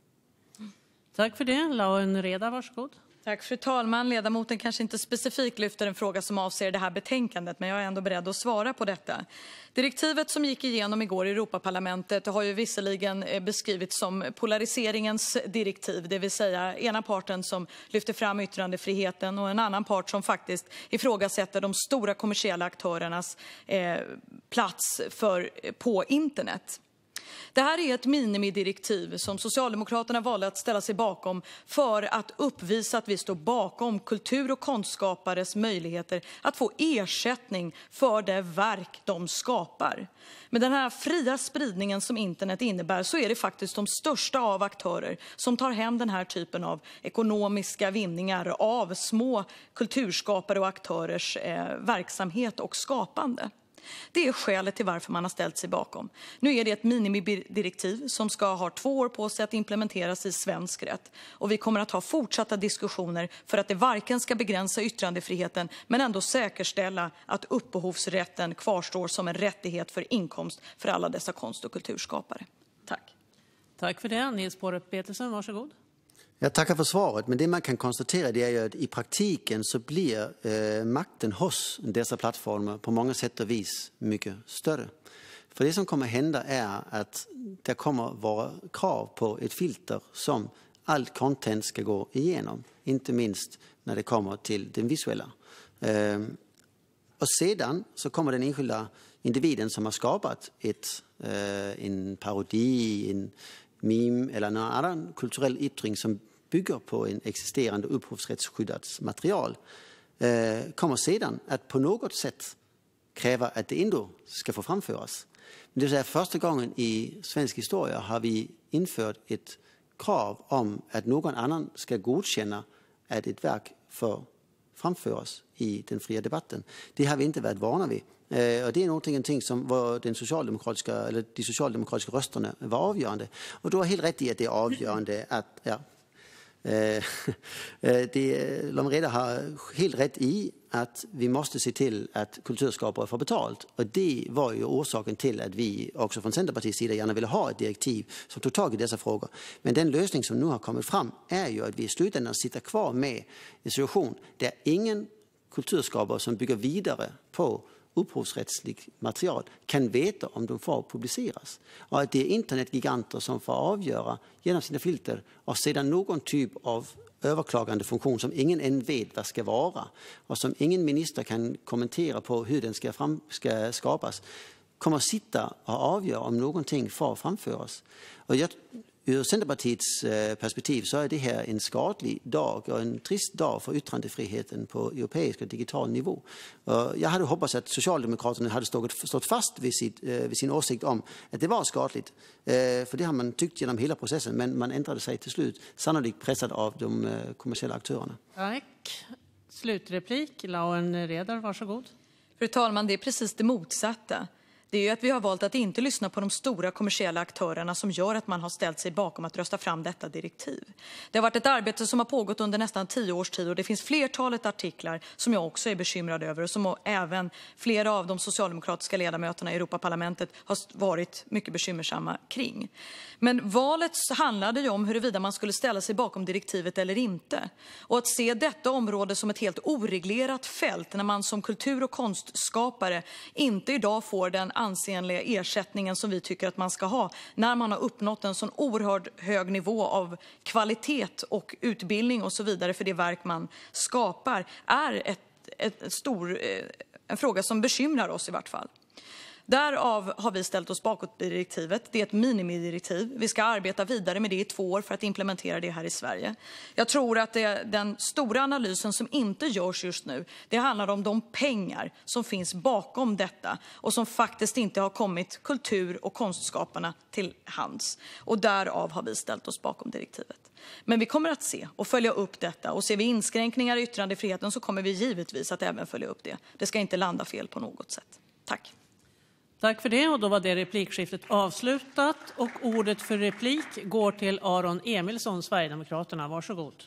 Tack för det. Lawen Redar, varsågod. Tack fru talman. Ledamoten kanske inte specifikt lyfter en fråga som avser det här betänkandet, men jag är ändå beredd att svara på detta. Direktivet som gick igenom igår i Europaparlamentet har ju visserligen beskrivits som polariseringens direktiv, det vill säga ena parten som lyfter fram yttrandefriheten och en annan part som faktiskt ifrågasätter de stora kommersiella aktörernas eh, plats för, på internet. Det här är ett minimidirektiv som Socialdemokraterna valde att ställa sig bakom för att uppvisa att vi står bakom kultur- och konstskapares möjligheter att få ersättning för det verk de skapar. Med den här fria spridningen som internet innebär så är det faktiskt de största av aktörer som tar hem den här typen av ekonomiska vinningar av små kulturskapare och aktörers eh, verksamhet och skapande. Det är skälet till varför man har ställt sig bakom. Nu är det ett minimidirektiv som ska ha två år på sig att implementeras i svensk rätt. Och vi kommer att ha fortsatta diskussioner för att det varken ska begränsa yttrandefriheten men ändå säkerställa att upphovsrätten kvarstår som en rättighet för inkomst för alla dessa konst- och kulturskapare. Tack. Tack för det. Nils Pårup Petersen, varsågod. Jag tackar för svaret, men det man kan konstatera det är ju att i praktiken så blir eh, makten hos dessa plattformar på många sätt och vis mycket större. För det som kommer hända är att det kommer vara krav på ett filter som allt content ska gå igenom, inte minst när det kommer till den visuella. Eh, och sedan så kommer den enskilda individen som har skapat ett, eh, en parodi, en meme eller någon annan kulturell yttring som bygger på en existerande upphovsrättsskyddat material eh, kommer sedan att på något sätt kräva att det ändå ska få framföras. Det vill säga första gången i svensk historia har vi infört ett krav om att någon annan ska godkänna att ett verk får framföras i den fria debatten. Det har vi inte varit vana vid. Och det är någonting som var den socialdemokratiska, eller de socialdemokratiska rösterna var avgörande. Och då är helt rätt i att det är avgörande att, ja, det, Lawen Redar har helt rätt i att vi måste se till att kulturskapare får betalt. Och det var ju orsaken till att vi också från Centerpartiets sida gärna ville ha ett direktiv som tog tag i dessa frågor. Men den lösning som nu har kommit fram är ju att vi i slutändan sitter kvar med en situation där ingen kulturskapare som bygger vidare på upphovsrättsligt material kan veta om de får publiceras. Och att det är internetgiganter som får avgöra genom sina filter och sedan någon typ av överklagande funktion som ingen än vet vad ska vara och som ingen minister kan kommentera på hur den ska, fram, ska skapas, kommer att sitta och avgöra om någonting får framföras. Och jag, ur Centerpartiets perspektiv så är det här en skadlig dag och en trist dag för yttrandefriheten på europeisk och digital nivå. Jag hade hoppats att Socialdemokraterna hade stått, stått fast vid, sitt, vid sin åsikt om att det var skadligt. För det har man tyckt genom hela processen, men man ändrade sig till slut, sannolikt pressad av de kommersiella aktörerna. Tack. Slutreplik, Lauen Redar, varsågod. Fru talman, det är precis det motsatta. Det är ju att vi har valt att inte lyssna på de stora kommersiella aktörerna som gör att man har ställt sig bakom att rösta fram detta direktiv. Det har varit ett arbete som har pågått under nästan tio års tid och det finns flertalet artiklar som jag också är bekymrad över och som även flera av de socialdemokratiska ledamöterna i Europaparlamentet har varit mycket bekymmersamma kring. Men valet handlade ju om huruvida man skulle ställa sig bakom direktivet eller inte. Och att se detta område som ett helt oreglerat fält när man som kultur- och konstskapare inte idag får den ansenliga ersättningen som vi tycker att man ska ha när man har uppnått en sån oerhört hög nivå av kvalitet och utbildning och så vidare för det verk man skapar är ett, ett, ett stor, en fråga som bekymrar oss i vart fall. Därav har vi ställt oss bakom direktivet. Det är ett minimidirektiv. Vi ska arbeta vidare med det i två år för att implementera det här i Sverige. Jag tror att det, den stora analysen som inte görs just nu, det handlar om de pengar som finns bakom detta och som faktiskt inte har kommit kultur- och konstskaparna till hands. Och därav har vi ställt oss bakom direktivet. Men vi kommer att se och följa upp detta och ser vi inskränkningar i yttrandefriheten så kommer vi givetvis att även följa upp det. Det ska inte landa fel på något sätt. Tack. Tack för det, och då var det replikskiftet avslutat och ordet för replik går till Aron Emilsson, Sverigedemokraterna. Varsågod.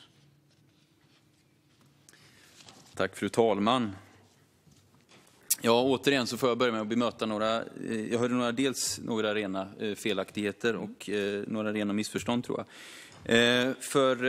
Tack fru talman. Ja, återigen så får jag börja med att bemöta några, jag hörde några, dels några rena felaktigheter och några rena missförstånd tror jag. För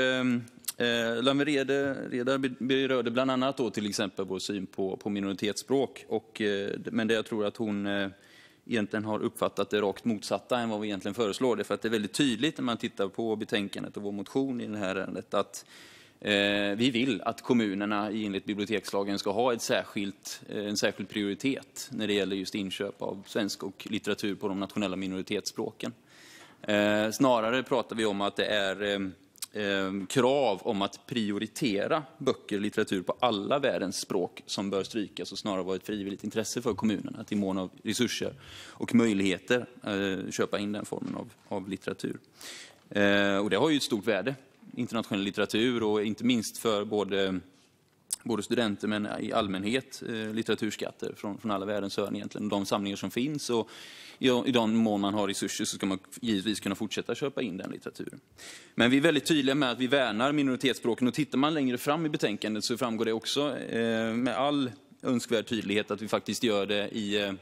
eh, Lawen Redar berörde bland annat då till exempel vår syn på, på minoritetsspråk och, men det jag tror att hon egentligen har uppfattat det rakt motsatta än vad vi egentligen föreslår. Det för att det är väldigt tydligt när man tittar på betänkandet och vår motion i det här ärendet att eh, vi vill att kommunerna i enligt bibliotekslagen ska ha ett särskilt, en särskild prioritet när det gäller just inköp av svensk och litteratur på de nationella minoritetsspråken. Eh, snarare pratar vi om att det är eh, Eh, krav om att prioritera böcker och litteratur på alla världens språk som bör strykas och snarare vara ett frivilligt intresse för kommunerna att i mån av resurser och möjligheter eh, köpa in den formen av, av litteratur. Eh, och det har ju ett stort värde, internationell litteratur och inte minst för både, både studenter men i allmänhet eh, litteraturskatter från, från alla världens hörn egentligen. De samlingar som finns och i den mån man har resurser så ska man givetvis kunna fortsätta köpa in den litteraturen. Men vi är väldigt tydliga med att vi värnar minoritetsspråken och tittar man längre fram i betänkandet så framgår det också eh, med all önskvärd tydlighet att vi faktiskt gör det i,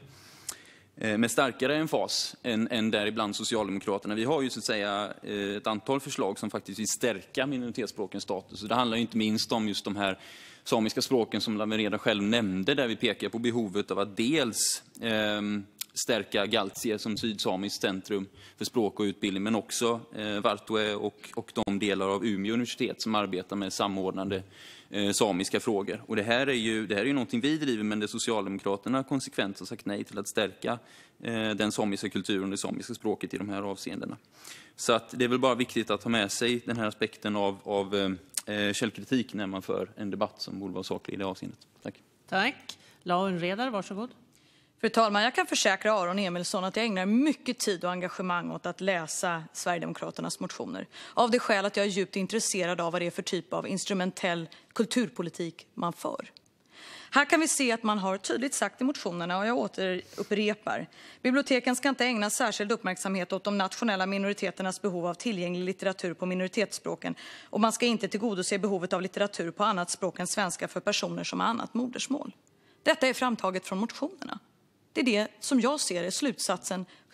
eh, med starkare emfas än, än där ibland Socialdemokraterna. Vi har ju så att säga eh, ett antal förslag som faktiskt vill stärka minoritetsspråkens status. Det handlar ju inte minst om just de här samiska språken som Lawen Redar själv nämnde där vi pekar på behovet av att dels eh, stärka Galtsie som sydsamiskt centrum för språk och utbildning men också eh, Vartue och, och de delar av Umeå universitet som arbetar med samordnande eh, samiska frågor. Och det här är ju, det här är ju någonting vi driver men det Socialdemokraterna konsekvent har sagt nej till att stärka eh, den samiska kulturen och det samiska språket i de här avseendena. Så att det är väl bara viktigt att ha med sig den här aspekten av, av eh, källkritik när man för en debatt som borde vara saklig i det avseendet. Tack. Tack. Lawen Redar, varsågod. Fru talman, jag kan försäkra Aron Emilsson att jag ägnar mycket tid och engagemang åt att läsa Sverigedemokraternas motioner. Av det skäl att jag är djupt intresserad av vad det är för typ av instrumentell kulturpolitik man för. Här kan vi se att man har tydligt sagt i motionerna, och jag återupprepar, biblioteken ska inte ägna särskild uppmärksamhet åt de nationella minoriteternas behov av tillgänglig litteratur på minoritetsspråken och man ska inte tillgodose behovet av litteratur på annat språk än svenska för personer som har annat modersmål. Detta är framtaget från motionerna. Det är det som jag ser är slutsatsen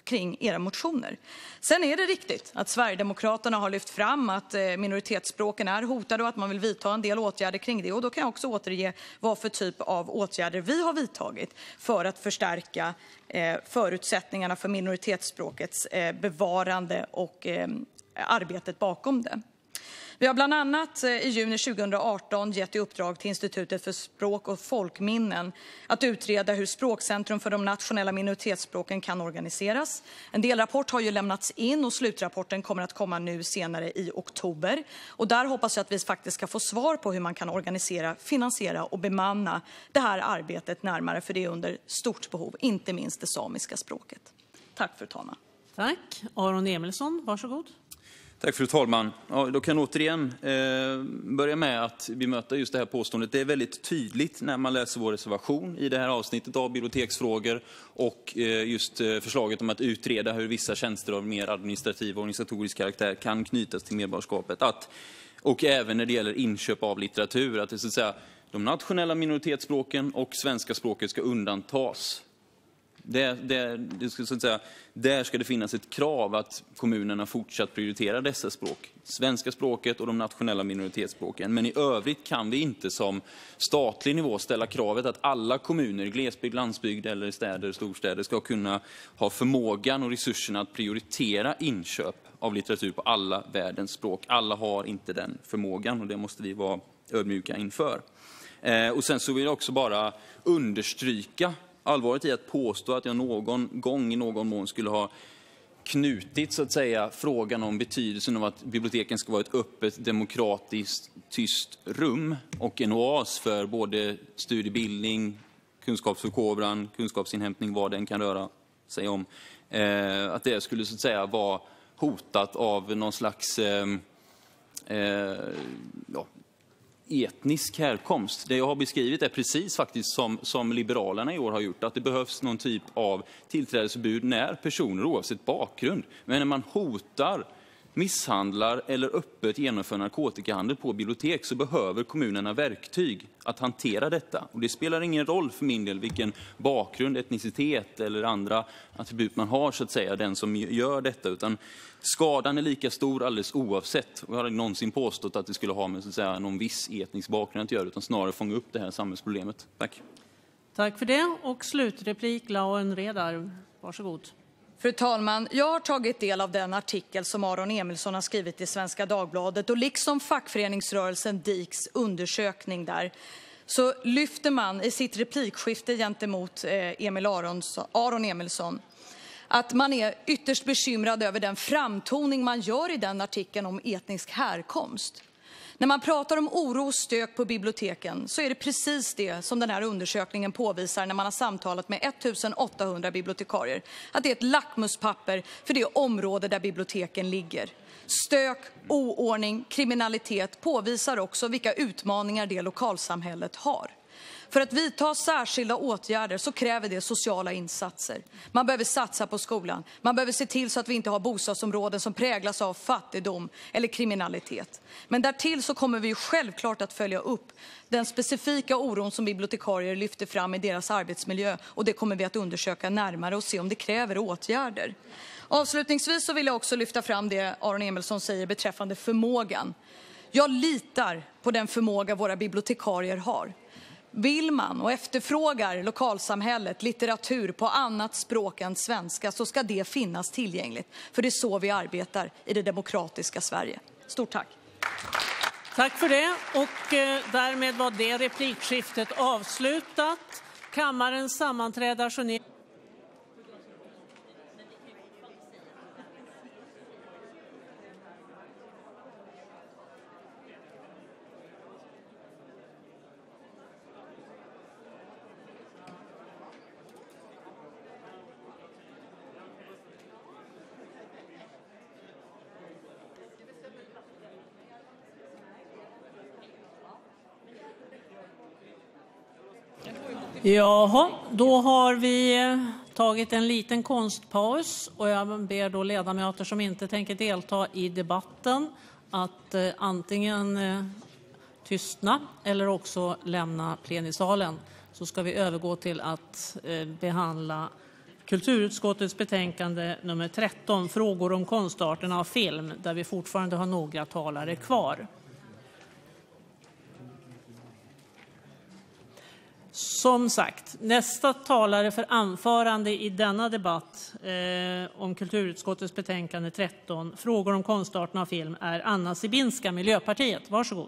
kring era motioner. Sen är det riktigt att Sverigedemokraterna har lyft fram att minoritetsspråken är hotade och att man vill vidta en del åtgärder kring det. Och då kan jag också återge vad för typ av åtgärder vi har vidtagit för att förstärka förutsättningarna för minoritetsspråkets bevarande och arbetet bakom det. Vi har bland annat i juni tjugohundraarton gett i uppdrag till Institutet för språk och folkminnen att utreda hur språkcentrum för de nationella minoritetsspråken kan organiseras. En delrapport har ju lämnats in och slutrapporten kommer att komma nu senare i oktober. Och där hoppas jag att vi faktiskt ska få svar på hur man kan organisera, finansiera och bemanna det här arbetet närmare, för det är under stort behov, inte minst det samiska språket. Tack fru talman. Tack. Aron Emilsson, varsågod. Tack fru talman. Ja, då kan jag återigen eh, börja med att bemöta just det här påståendet. Det är väldigt tydligt när man läser vår reservation i det här avsnittet av biblioteksfrågor och eh, just eh, förslaget om att utreda hur vissa tjänster av mer administrativ och organisatorisk karaktär kan knytas till medborgarskapet. Att, och även när det gäller inköp av litteratur, att det, så att säga, de nationella minoritetsspråken och svenska språket ska undantas. Det, det, det ska, så att säga, där ska det finnas ett krav att kommunerna fortsatt prioriterar dessa språk. Svenska språket och de nationella minoritetsspråken. Men i övrigt kan vi inte som statlig nivå ställa kravet att alla kommuner, glesbygd, landsbygd eller städer, storstäder ska kunna ha förmågan och resurserna att prioritera inköp av litteratur på alla världens språk. Alla har inte den förmågan och det måste vi vara ödmjuka inför. Eh, och sen så vill jag också bara understryka allvaret i att påstå att jag någon gång i någon mån skulle ha knutit så att säga frågan om betydelsen av att biblioteken ska vara ett öppet, demokratiskt, tyst rum och en oas för både studiebildning, kunskapsförkovran, kunskapsinhämtning, vad den kan röra sig om. Eh, att det skulle så att säga vara hotat av någon slags eh, eh, ja, etnisk härkomst. Det jag har beskrivit är precis faktiskt som, som Liberalerna i år har gjort. Att det behövs någon typ av tillträdesförbud när personer oavsett bakgrund. Men när man hotar, misshandlar eller öppet genomför narkotikahandel på bibliotek så behöver kommunerna verktyg att hantera detta. Och det spelar ingen roll för min del vilken bakgrund, etnicitet eller andra attribut man har så att säga, den som gör detta. Utan skadan är lika stor alldeles oavsett. Jag har någonsin påstått att det skulle ha med så att säga, någon viss etnisk bakgrund att göra utan snarare fånga upp det här samhällsproblemet. Tack. Tack för det. Och slutreplik, Lauen Redar. Varsågod. Fru talman, jag har tagit del av den artikel som Aron Emilsson har skrivit i Svenska Dagbladet och liksom fackföreningsrörelsen D I Ks undersökning där så lyfter man i sitt replikskifte gentemot Emil Aronsson, Aron Emilsson att man är ytterst bekymrad över den framtoning man gör i den artikeln om etnisk härkomst. När man pratar om oro och stök på biblioteken så är det precis det som den här undersökningen påvisar när man har samtalat med ettusen åttahundra bibliotekarier. Att det är ett lackmuspapper för det område där biblioteken ligger. Stök, oordning, kriminalitet påvisar också vilka utmaningar det lokalsamhället har. För att vidta särskilda åtgärder så kräver det sociala insatser. Man behöver satsa på skolan. Man behöver se till så att vi inte har bostadsområden som präglas av fattigdom eller kriminalitet. Men därtill så kommer vi ju självklart att följa upp den specifika oron som bibliotekarier lyfter fram i deras arbetsmiljö. Och det kommer vi att undersöka närmare och se om det kräver åtgärder. Avslutningsvis så vill jag också lyfta fram det Aron Emilsson säger beträffande förmågan. Jag litar på den förmåga våra bibliotekarier har. Vill man och efterfrågar lokalsamhället litteratur på annat språk än svenska så ska det finnas tillgängligt. För det är så vi arbetar i det demokratiska Sverige. Stort tack. Tack för det. Och eh, därmed var det replikskiftet avslutat. Kammarens sammanträde är Jaha, då har vi tagit en liten konstpaus och jag ber då ledamöter som inte tänker delta i debatten att eh, antingen eh, tystna eller också lämna plenisalen. Så ska vi övergå till att eh, behandla kulturutskottets betänkande nummer tretton, frågor om konstarterna av film, där vi fortfarande har några talare kvar. Som sagt, nästa talare för anförande i denna debatt eh, om kulturutskottets betänkande tretton, frågor om konstarterna av film, är Anna Sibinska, Miljöpartiet. Varsågod.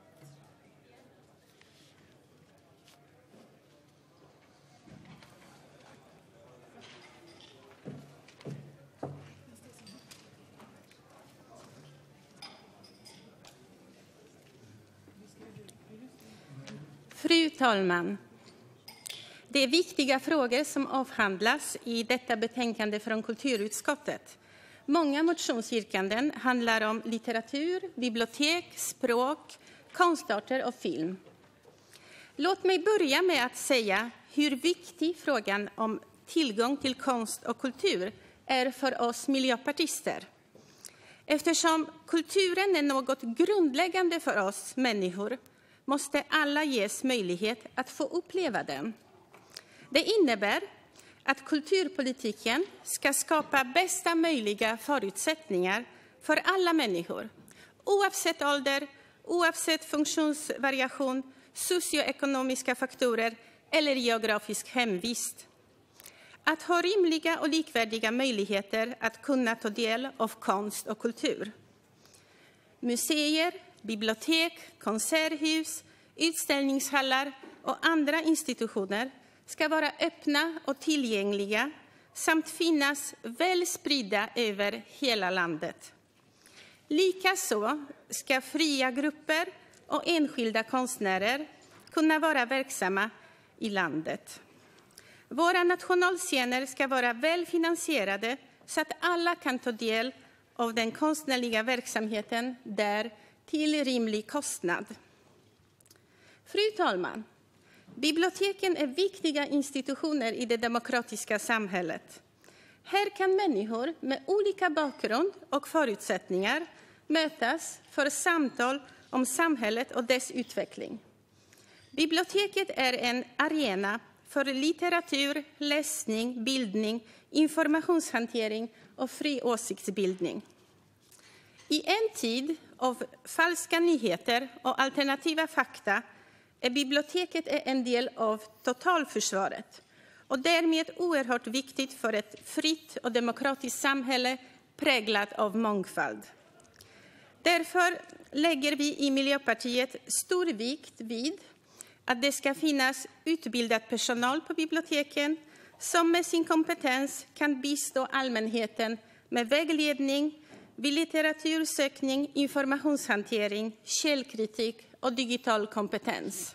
Fru talman! Det är viktiga frågor som avhandlas i detta betänkande från kulturutskottet. Många motionsyrkanden handlar om litteratur, bibliotek, språk, konstarter och film. Låt mig börja med att säga hur viktig frågan om tillgång till konst och kultur är för oss miljöpartister. Eftersom kulturen är något grundläggande för oss människor måste alla ges möjlighet att få uppleva den. Det innebär att kulturpolitiken ska skapa bästa möjliga förutsättningar för alla människor, oavsett ålder, oavsett funktionsvariation, socioekonomiska faktorer eller geografisk hemvist. Att ha rimliga och likvärdiga möjligheter att kunna ta del av konst och kultur. Museer, bibliotek, konserthus, utställningshallar och andra institutioner ska vara öppna och tillgängliga samt finnas väl spridda över hela landet. Likaså ska fria grupper och enskilda konstnärer kunna vara verksamma i landet. Våra nationalscener ska vara väl finansierade så att alla kan ta del av den konstnärliga verksamheten där till rimlig kostnad. Fru talman! Biblioteken är viktiga institutioner i det demokratiska samhället. Här kan människor med olika bakgrund och förutsättningar mötas för samtal om samhället och dess utveckling. Biblioteket är en arena för litteratur, läsning, bildning, informationshantering och fri åsiktsbildning. I en tid av falska nyheter och alternativa fakta är biblioteket en del av totalförsvaret och därmed oerhört viktigt för ett fritt och demokratiskt samhälle präglat av mångfald. Därför lägger vi i Miljöpartiet stor vikt vid att det ska finnas utbildad personal på biblioteken som med sin kompetens kan bistå allmänheten med vägledning vid litteratursökning, informationshantering, källkritik och digital kompetens.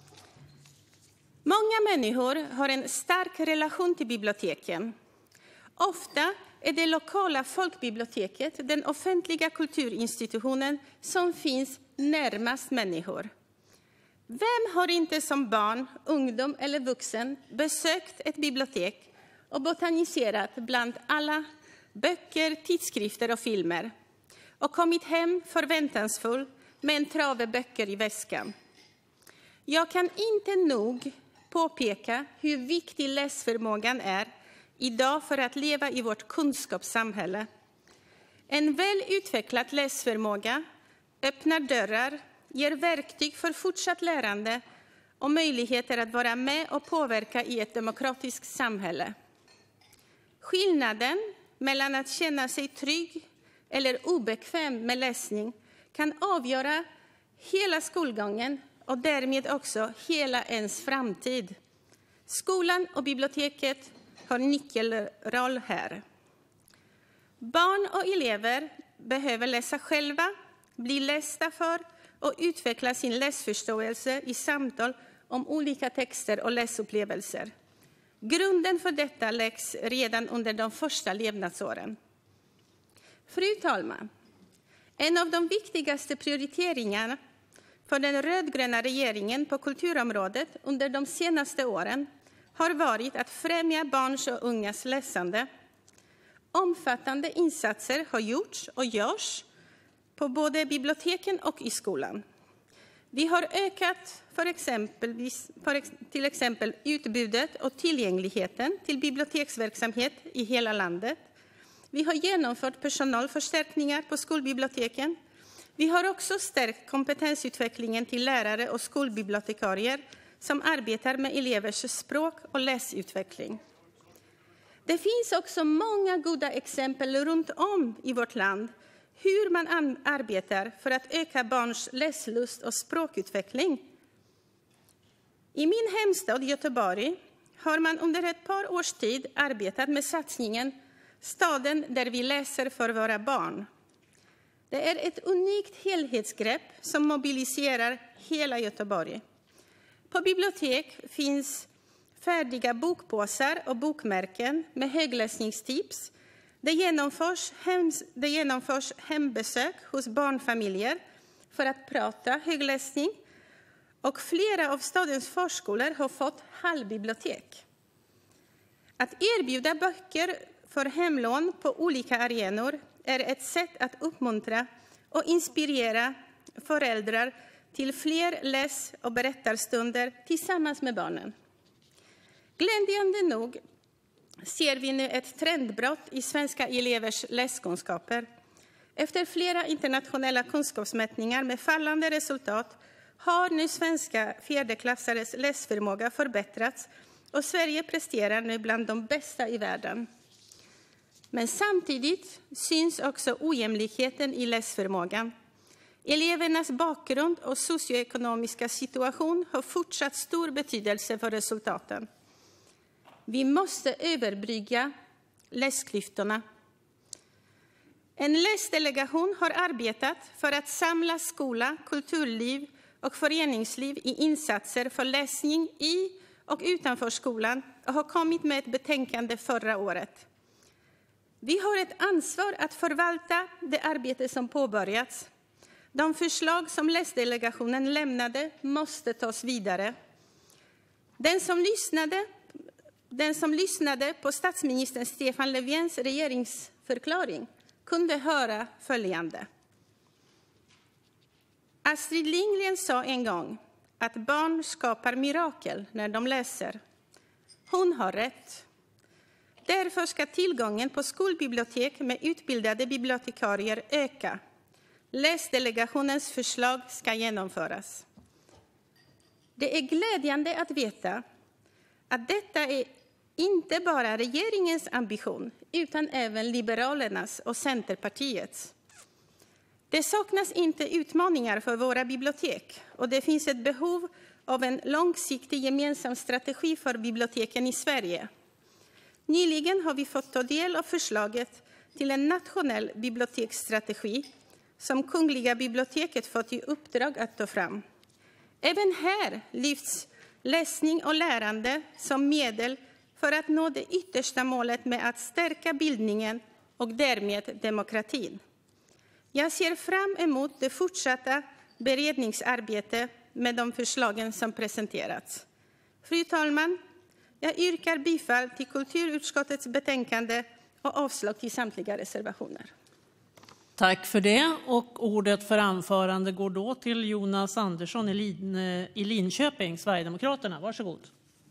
Många människor har en stark relation till biblioteken. Ofta är det lokala folkbiblioteket den offentliga kulturinstitutionen som finns närmast människor. Vem har inte som barn, ungdom eller vuxen besökt ett bibliotek och botaniserat bland alla böcker, tidskrifter och filmer och kommit hem förväntansfull med en trave böcker i väskan? Jag kan inte nog påpeka hur viktig läsförmågan är idag för att leva i vårt kunskapssamhälle. En väl utvecklad läsförmåga öppnar dörrar, ger verktyg för fortsatt lärande och möjligheter att vara med och påverka i ett demokratiskt samhälle. Skillnaden mellan att känna sig trygg eller obekväm med läsning kan avgöra hela skolgången och därmed också hela ens framtid. Skolan och biblioteket har nyckelroll här. Barn och elever behöver läsa själva, bli lästa för och utveckla sin läsförståelse i samtal om olika texter och läsupplevelser. Grunden för detta läggs redan under de första levnadsåren. Fru talman! En av de viktigaste prioriteringarna för den rödgröna regeringen på kulturområdet under de senaste åren har varit att främja barns och ungas läsande. Omfattande insatser har gjorts och görs på både biblioteken och i skolan. Vi har ökat för exempelvis, för till exempel utbudet och tillgängligheten till biblioteksverksamhet i hela landet. Vi har genomfört personalförstärkningar på skolbiblioteken. Vi har också stärkt kompetensutvecklingen till lärare och skolbibliotekarier som arbetar med elevers språk- och läsutveckling. Det finns också många goda exempel runt om i vårt land hur man arbetar för att öka barns läslust och språkutveckling. I min hemstad Göteborg har man under ett par års tid arbetat med satsningen Staden där vi läser för våra barn. Det är ett unikt helhetsgrepp som mobiliserar hela Göteborg. På bibliotek finns färdiga bokpåsar och bokmärken med högläsningstips. Det genomförs, hem, det genomförs hembesök hos barnfamiljer för att prata högläsning. Och flera av stadens förskolor har fått hallbibliotek. Att erbjuda böcker för hemlån på olika arenor är ett sätt att uppmuntra och inspirera föräldrar till fler läs- och berättarstunder tillsammans med barnen. Glädjande nog ser vi nu ett trendbrott i svenska elevers läskunskaper. Efter flera internationella kunskapsmätningar med fallande resultat har nu svenska fjärdeklassares läsförmåga förbättrats och Sverige presterar nu bland de bästa i världen. Men samtidigt syns också ojämlikheten i läsförmågan. Elevernas bakgrund och socioekonomiska situation har fortsatt stor betydelse för resultaten. Vi måste överbrygga läsklyftorna. En läsdelegation har arbetat för att samla skola, kulturliv och föreningsliv i insatser för läsning i och utanför skolan och har kommit med ett betänkande förra året. Vi har ett ansvar att förvalta det arbete som påbörjats. De förslag som läsdelegationen lämnade måste tas vidare. Den som lyssnade, den som lyssnade på statsminister Stefan Löfvens regeringsförklaring kunde höra följande. Astrid Lindgren sa en gång att barn skapar mirakel när de läser. Hon har rätt. Därför ska tillgången på skolbibliotek med utbildade bibliotekarier öka. Läsdelegationens förslag ska genomföras. Det är glädjande att veta att detta är inte bara regeringens ambition utan även Liberalernas och Centerpartiets. Det saknas inte utmaningar för våra bibliotek och det finns ett behov av en långsiktig gemensam strategi för biblioteken i Sverige. Nyligen har vi fått ta del av förslaget till en nationell biblioteksstrategi som Kungliga biblioteket fått i uppdrag att ta fram. Även här lyfts läsning och lärande som medel för att nå det yttersta målet med att stärka bildningen och därmed demokratin. Jag ser fram emot det fortsatta beredningsarbete med de förslagen som presenterats. Fru talman, jag yrkar bifall till kulturutskottets betänkande och avslag till samtliga reservationer. Tack för det. Och ordet för anförande går då till Jonas Andersson i, Lin, i Linköping, Sverigedemokraterna. Varsågod.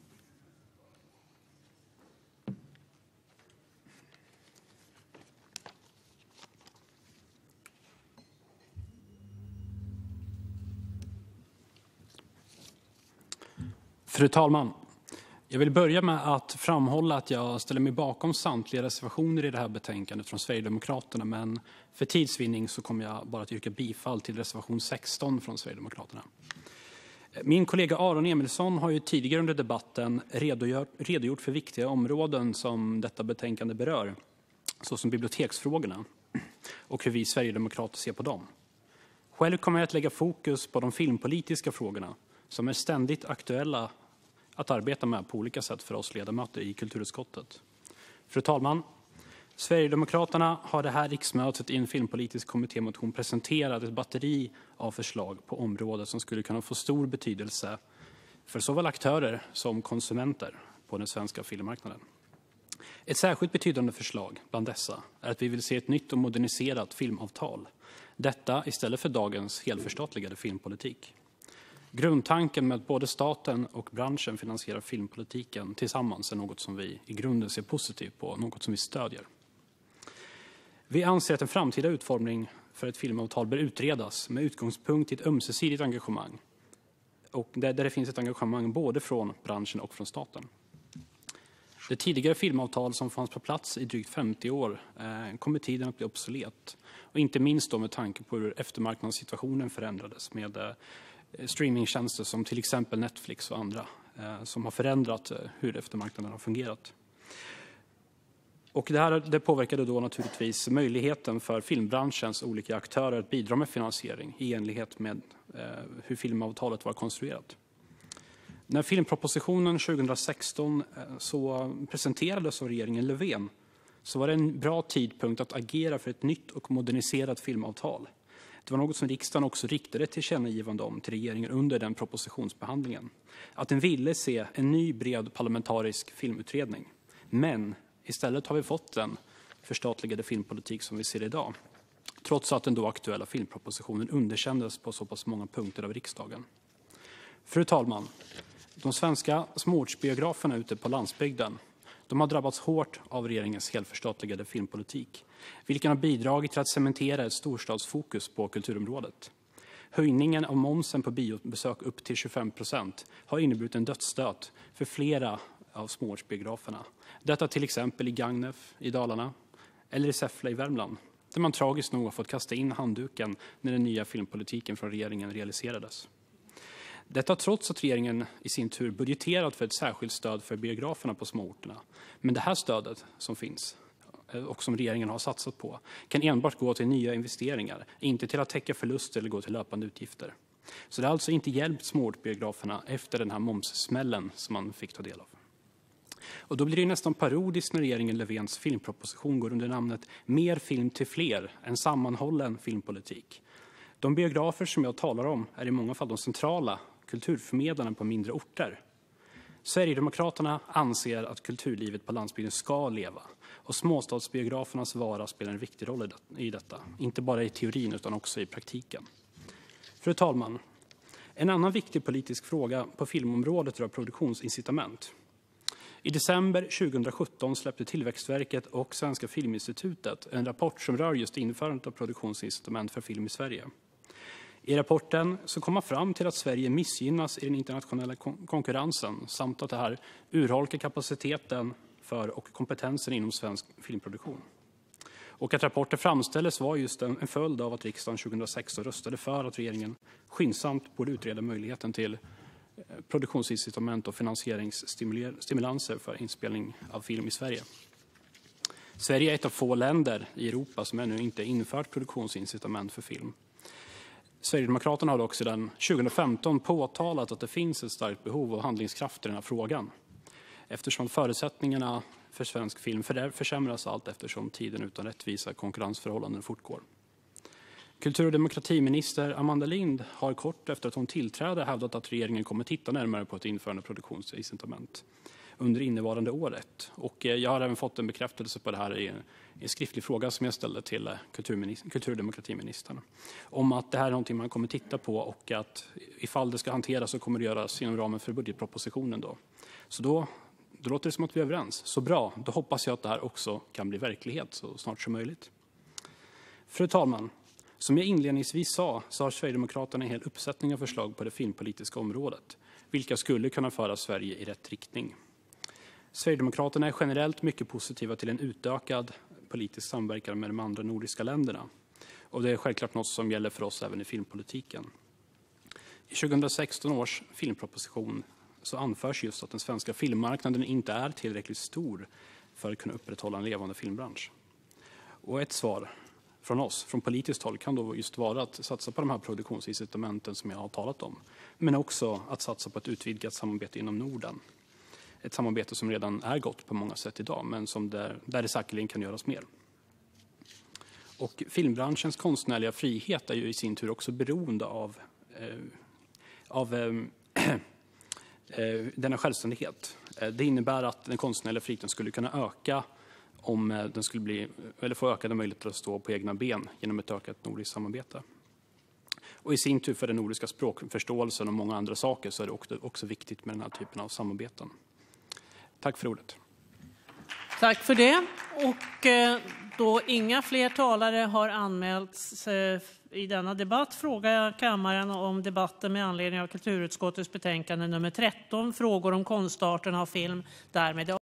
Fru talman, jag vill börja med att framhålla att jag ställer mig bakom samtliga reservationer i det här betänkandet från Sverigedemokraterna, men för tids vinning så kommer jag bara att yrka bifall till reservation sexton från Sverigedemokraterna. Min kollega Aron Emilsson har ju tidigare under debatten redogjort, redogjort för viktiga områden som detta betänkande berör, såsom biblioteksfrågorna och hur vi Sverigedemokrater ser på dem. Själv kommer jag att lägga fokus på de filmpolitiska frågorna som är ständigt aktuella att arbeta med på olika sätt för oss ledamöter i kulturutskottet. Fru talman, Sverigedemokraterna har det här riksmötet i en filmpolitisk kommittémotion presenterat ett batteri av förslag på området som skulle kunna få stor betydelse för såväl aktörer som konsumenter på den svenska filmmarknaden. Ett särskilt betydande förslag bland dessa är att vi vill se ett nytt och moderniserat filmavtal. Detta istället för dagens helförstatligade filmpolitik. Grundtanken med att både staten och branschen finansierar filmpolitiken tillsammans är något som vi i grunden ser positivt på, något som vi stödjer. Vi anser att en framtida utformning för ett filmavtal bör utredas med utgångspunkt i ett ömsesidigt engagemang och där, där det finns ett engagemang både från branschen och från staten. Det tidigare filmavtal som fanns på plats i drygt femtio år eh, kommer tiden att bli obsolet. Och inte minst då med tanke på hur eftermarknadssituationen förändrades med eh, streamingtjänster som till exempel Netflix och andra eh, som har förändrat eh, hur eftermarknaden har fungerat. Och det här det påverkade då naturligtvis möjligheten för filmbranschens olika aktörer att bidra med finansiering i enlighet med eh, hur filmavtalet var konstruerat. När filmpropositionen tjugohundrasexton så presenterades av regeringen Löfven så var det en bra tidpunkt att agera för ett nytt och moderniserat filmavtal. Det var något som riksdagen också riktade ett tillkännagivande om till regeringen under den propositionsbehandlingen. Att den ville se en ny bred parlamentarisk filmutredning. Men istället har vi fått den förstatligade filmpolitik som vi ser idag. Trots att den då aktuella filmpropositionen underkändes på så pass många punkter av riksdagen. Fru talman, de svenska småortsbiograferna ute på landsbygden de har drabbats hårt av regeringens helförstatligade filmpolitik, vilken har bidragit till att cementera ett storstadsfokus på kulturområdet. Höjningen av momsen på biobesök upp till tjugofem procent har inneburit en dödsstöt för flera av småortsbiograferna. Detta till exempel i Gagnef i Dalarna eller i Säffle i Värmland, där man tragiskt nog har fått kasta in handduken när den nya filmpolitiken från regeringen realiserades. Detta trots att regeringen i sin tur budgeterat för ett särskilt stöd för biograferna på småorterna. Men det här stödet som finns och som regeringen har satsat på kan enbart gå till nya investeringar, inte till att täcka förluster eller gå till löpande utgifter. Så det har alltså inte hjälpt småortbiograferna efter den här momssmällen som man fick ta del av. Och då blir det nästan parodiskt när regeringen Löfvens filmproposition går under namnet Mer film till fler, en sammanhållen filmpolitik. De biografer som jag talar om är i många fall de centrala kulturförmedlarna på mindre orter. Sverigedemokraterna anser att kulturlivet på landsbygden ska leva och småstadsbiografernas vara spelar en viktig roll i detta, inte bara i teorin utan också i praktiken. Fru talman, en annan viktig politisk fråga på filmområdet rör produktionsincitament. I december tjugohundrasjutton släppte Tillväxtverket och Svenska Filminstitutet en rapport som rör just införandet av produktionsincitament för film i Sverige. I rapporten så kom man fram till att Sverige missgynnas i den internationella kon- konkurrensen samt att det här urholkar kapaciteten för och kompetensen inom svensk filmproduktion. Och att rapporten framställdes var just en, en följd av att riksdagen tjugohundrasexton röstade för att regeringen skyndsamt borde utreda möjligheten till produktionsincitament och finansieringsstimulanser för inspelning av film i Sverige. Sverige är ett av få länder i Europa som ännu inte infört produktionsincitament för film. Sverigedemokraterna har dock sedan tjugohundrafemton påtalat att det finns ett starkt behov av handlingskraft i den här frågan. Eftersom förutsättningarna för svensk film försämras allt eftersom tiden utan rättvisa konkurrensförhållanden fortgår. Kultur- och demokratiminister Amanda Lind har kort efter att hon tillträdde hävdat att regeringen kommer titta närmare på ett införande av produktionsincitament under innevarande året. Och jag har även fått en bekräftelse på det här i en skriftlig fråga som jag ställde till kultur- och demokratiministern. Om att det här är någonting man kommer titta på och att ifall det ska hanteras så kommer det göras inom ramen för budgetpropositionen då. Så då, då låter det som att vi är överens. Så bra, då hoppas jag att det här också kan bli verklighet så snart som möjligt. Fru talman, som jag inledningsvis sa så har Sverigedemokraterna en hel uppsättning av förslag på det filmpolitiska området, vilka skulle kunna föra Sverige i rätt riktning. Sverigedemokraterna är generellt mycket positiva till en utökad politisk samverkan med de andra nordiska länderna. Och det är självklart något som gäller för oss även i filmpolitiken. I tjugohundrasexton års filmproposition så anförs just att den svenska filmmarknaden inte är tillräckligt stor för att kunna upprätthålla en levande filmbransch. Och ett svar från oss, från politiskt håll, kan då just vara att satsa på de här produktionsincitamenten som jag har talat om. Men också att satsa på ett utvidgat samarbete inom Norden. Ett samarbete som redan är gott på många sätt idag, men som där, där det säkerligen kan göras mer. Och filmbranschens konstnärliga frihet är ju i sin tur också beroende av, eh, av eh, eh, denna självständighet. Eh, det innebär att den konstnärliga friheten skulle kunna öka om eh, den skulle bli, eller få ökade möjligheter att stå på egna ben genom ett ökat nordiskt samarbete. Och i sin tur för den nordiska språkförståelsen och många andra saker så är det också, också viktigt med den här typen av samarbeten. Tack för ordet. Tack för det. Och eh, då inga fler talare har anmälts eh, i denna debatt frågar jag kammaren om debatten med anledning av kulturutskottets betänkande nummer tretton, frågor om konstarterna av film. Därmed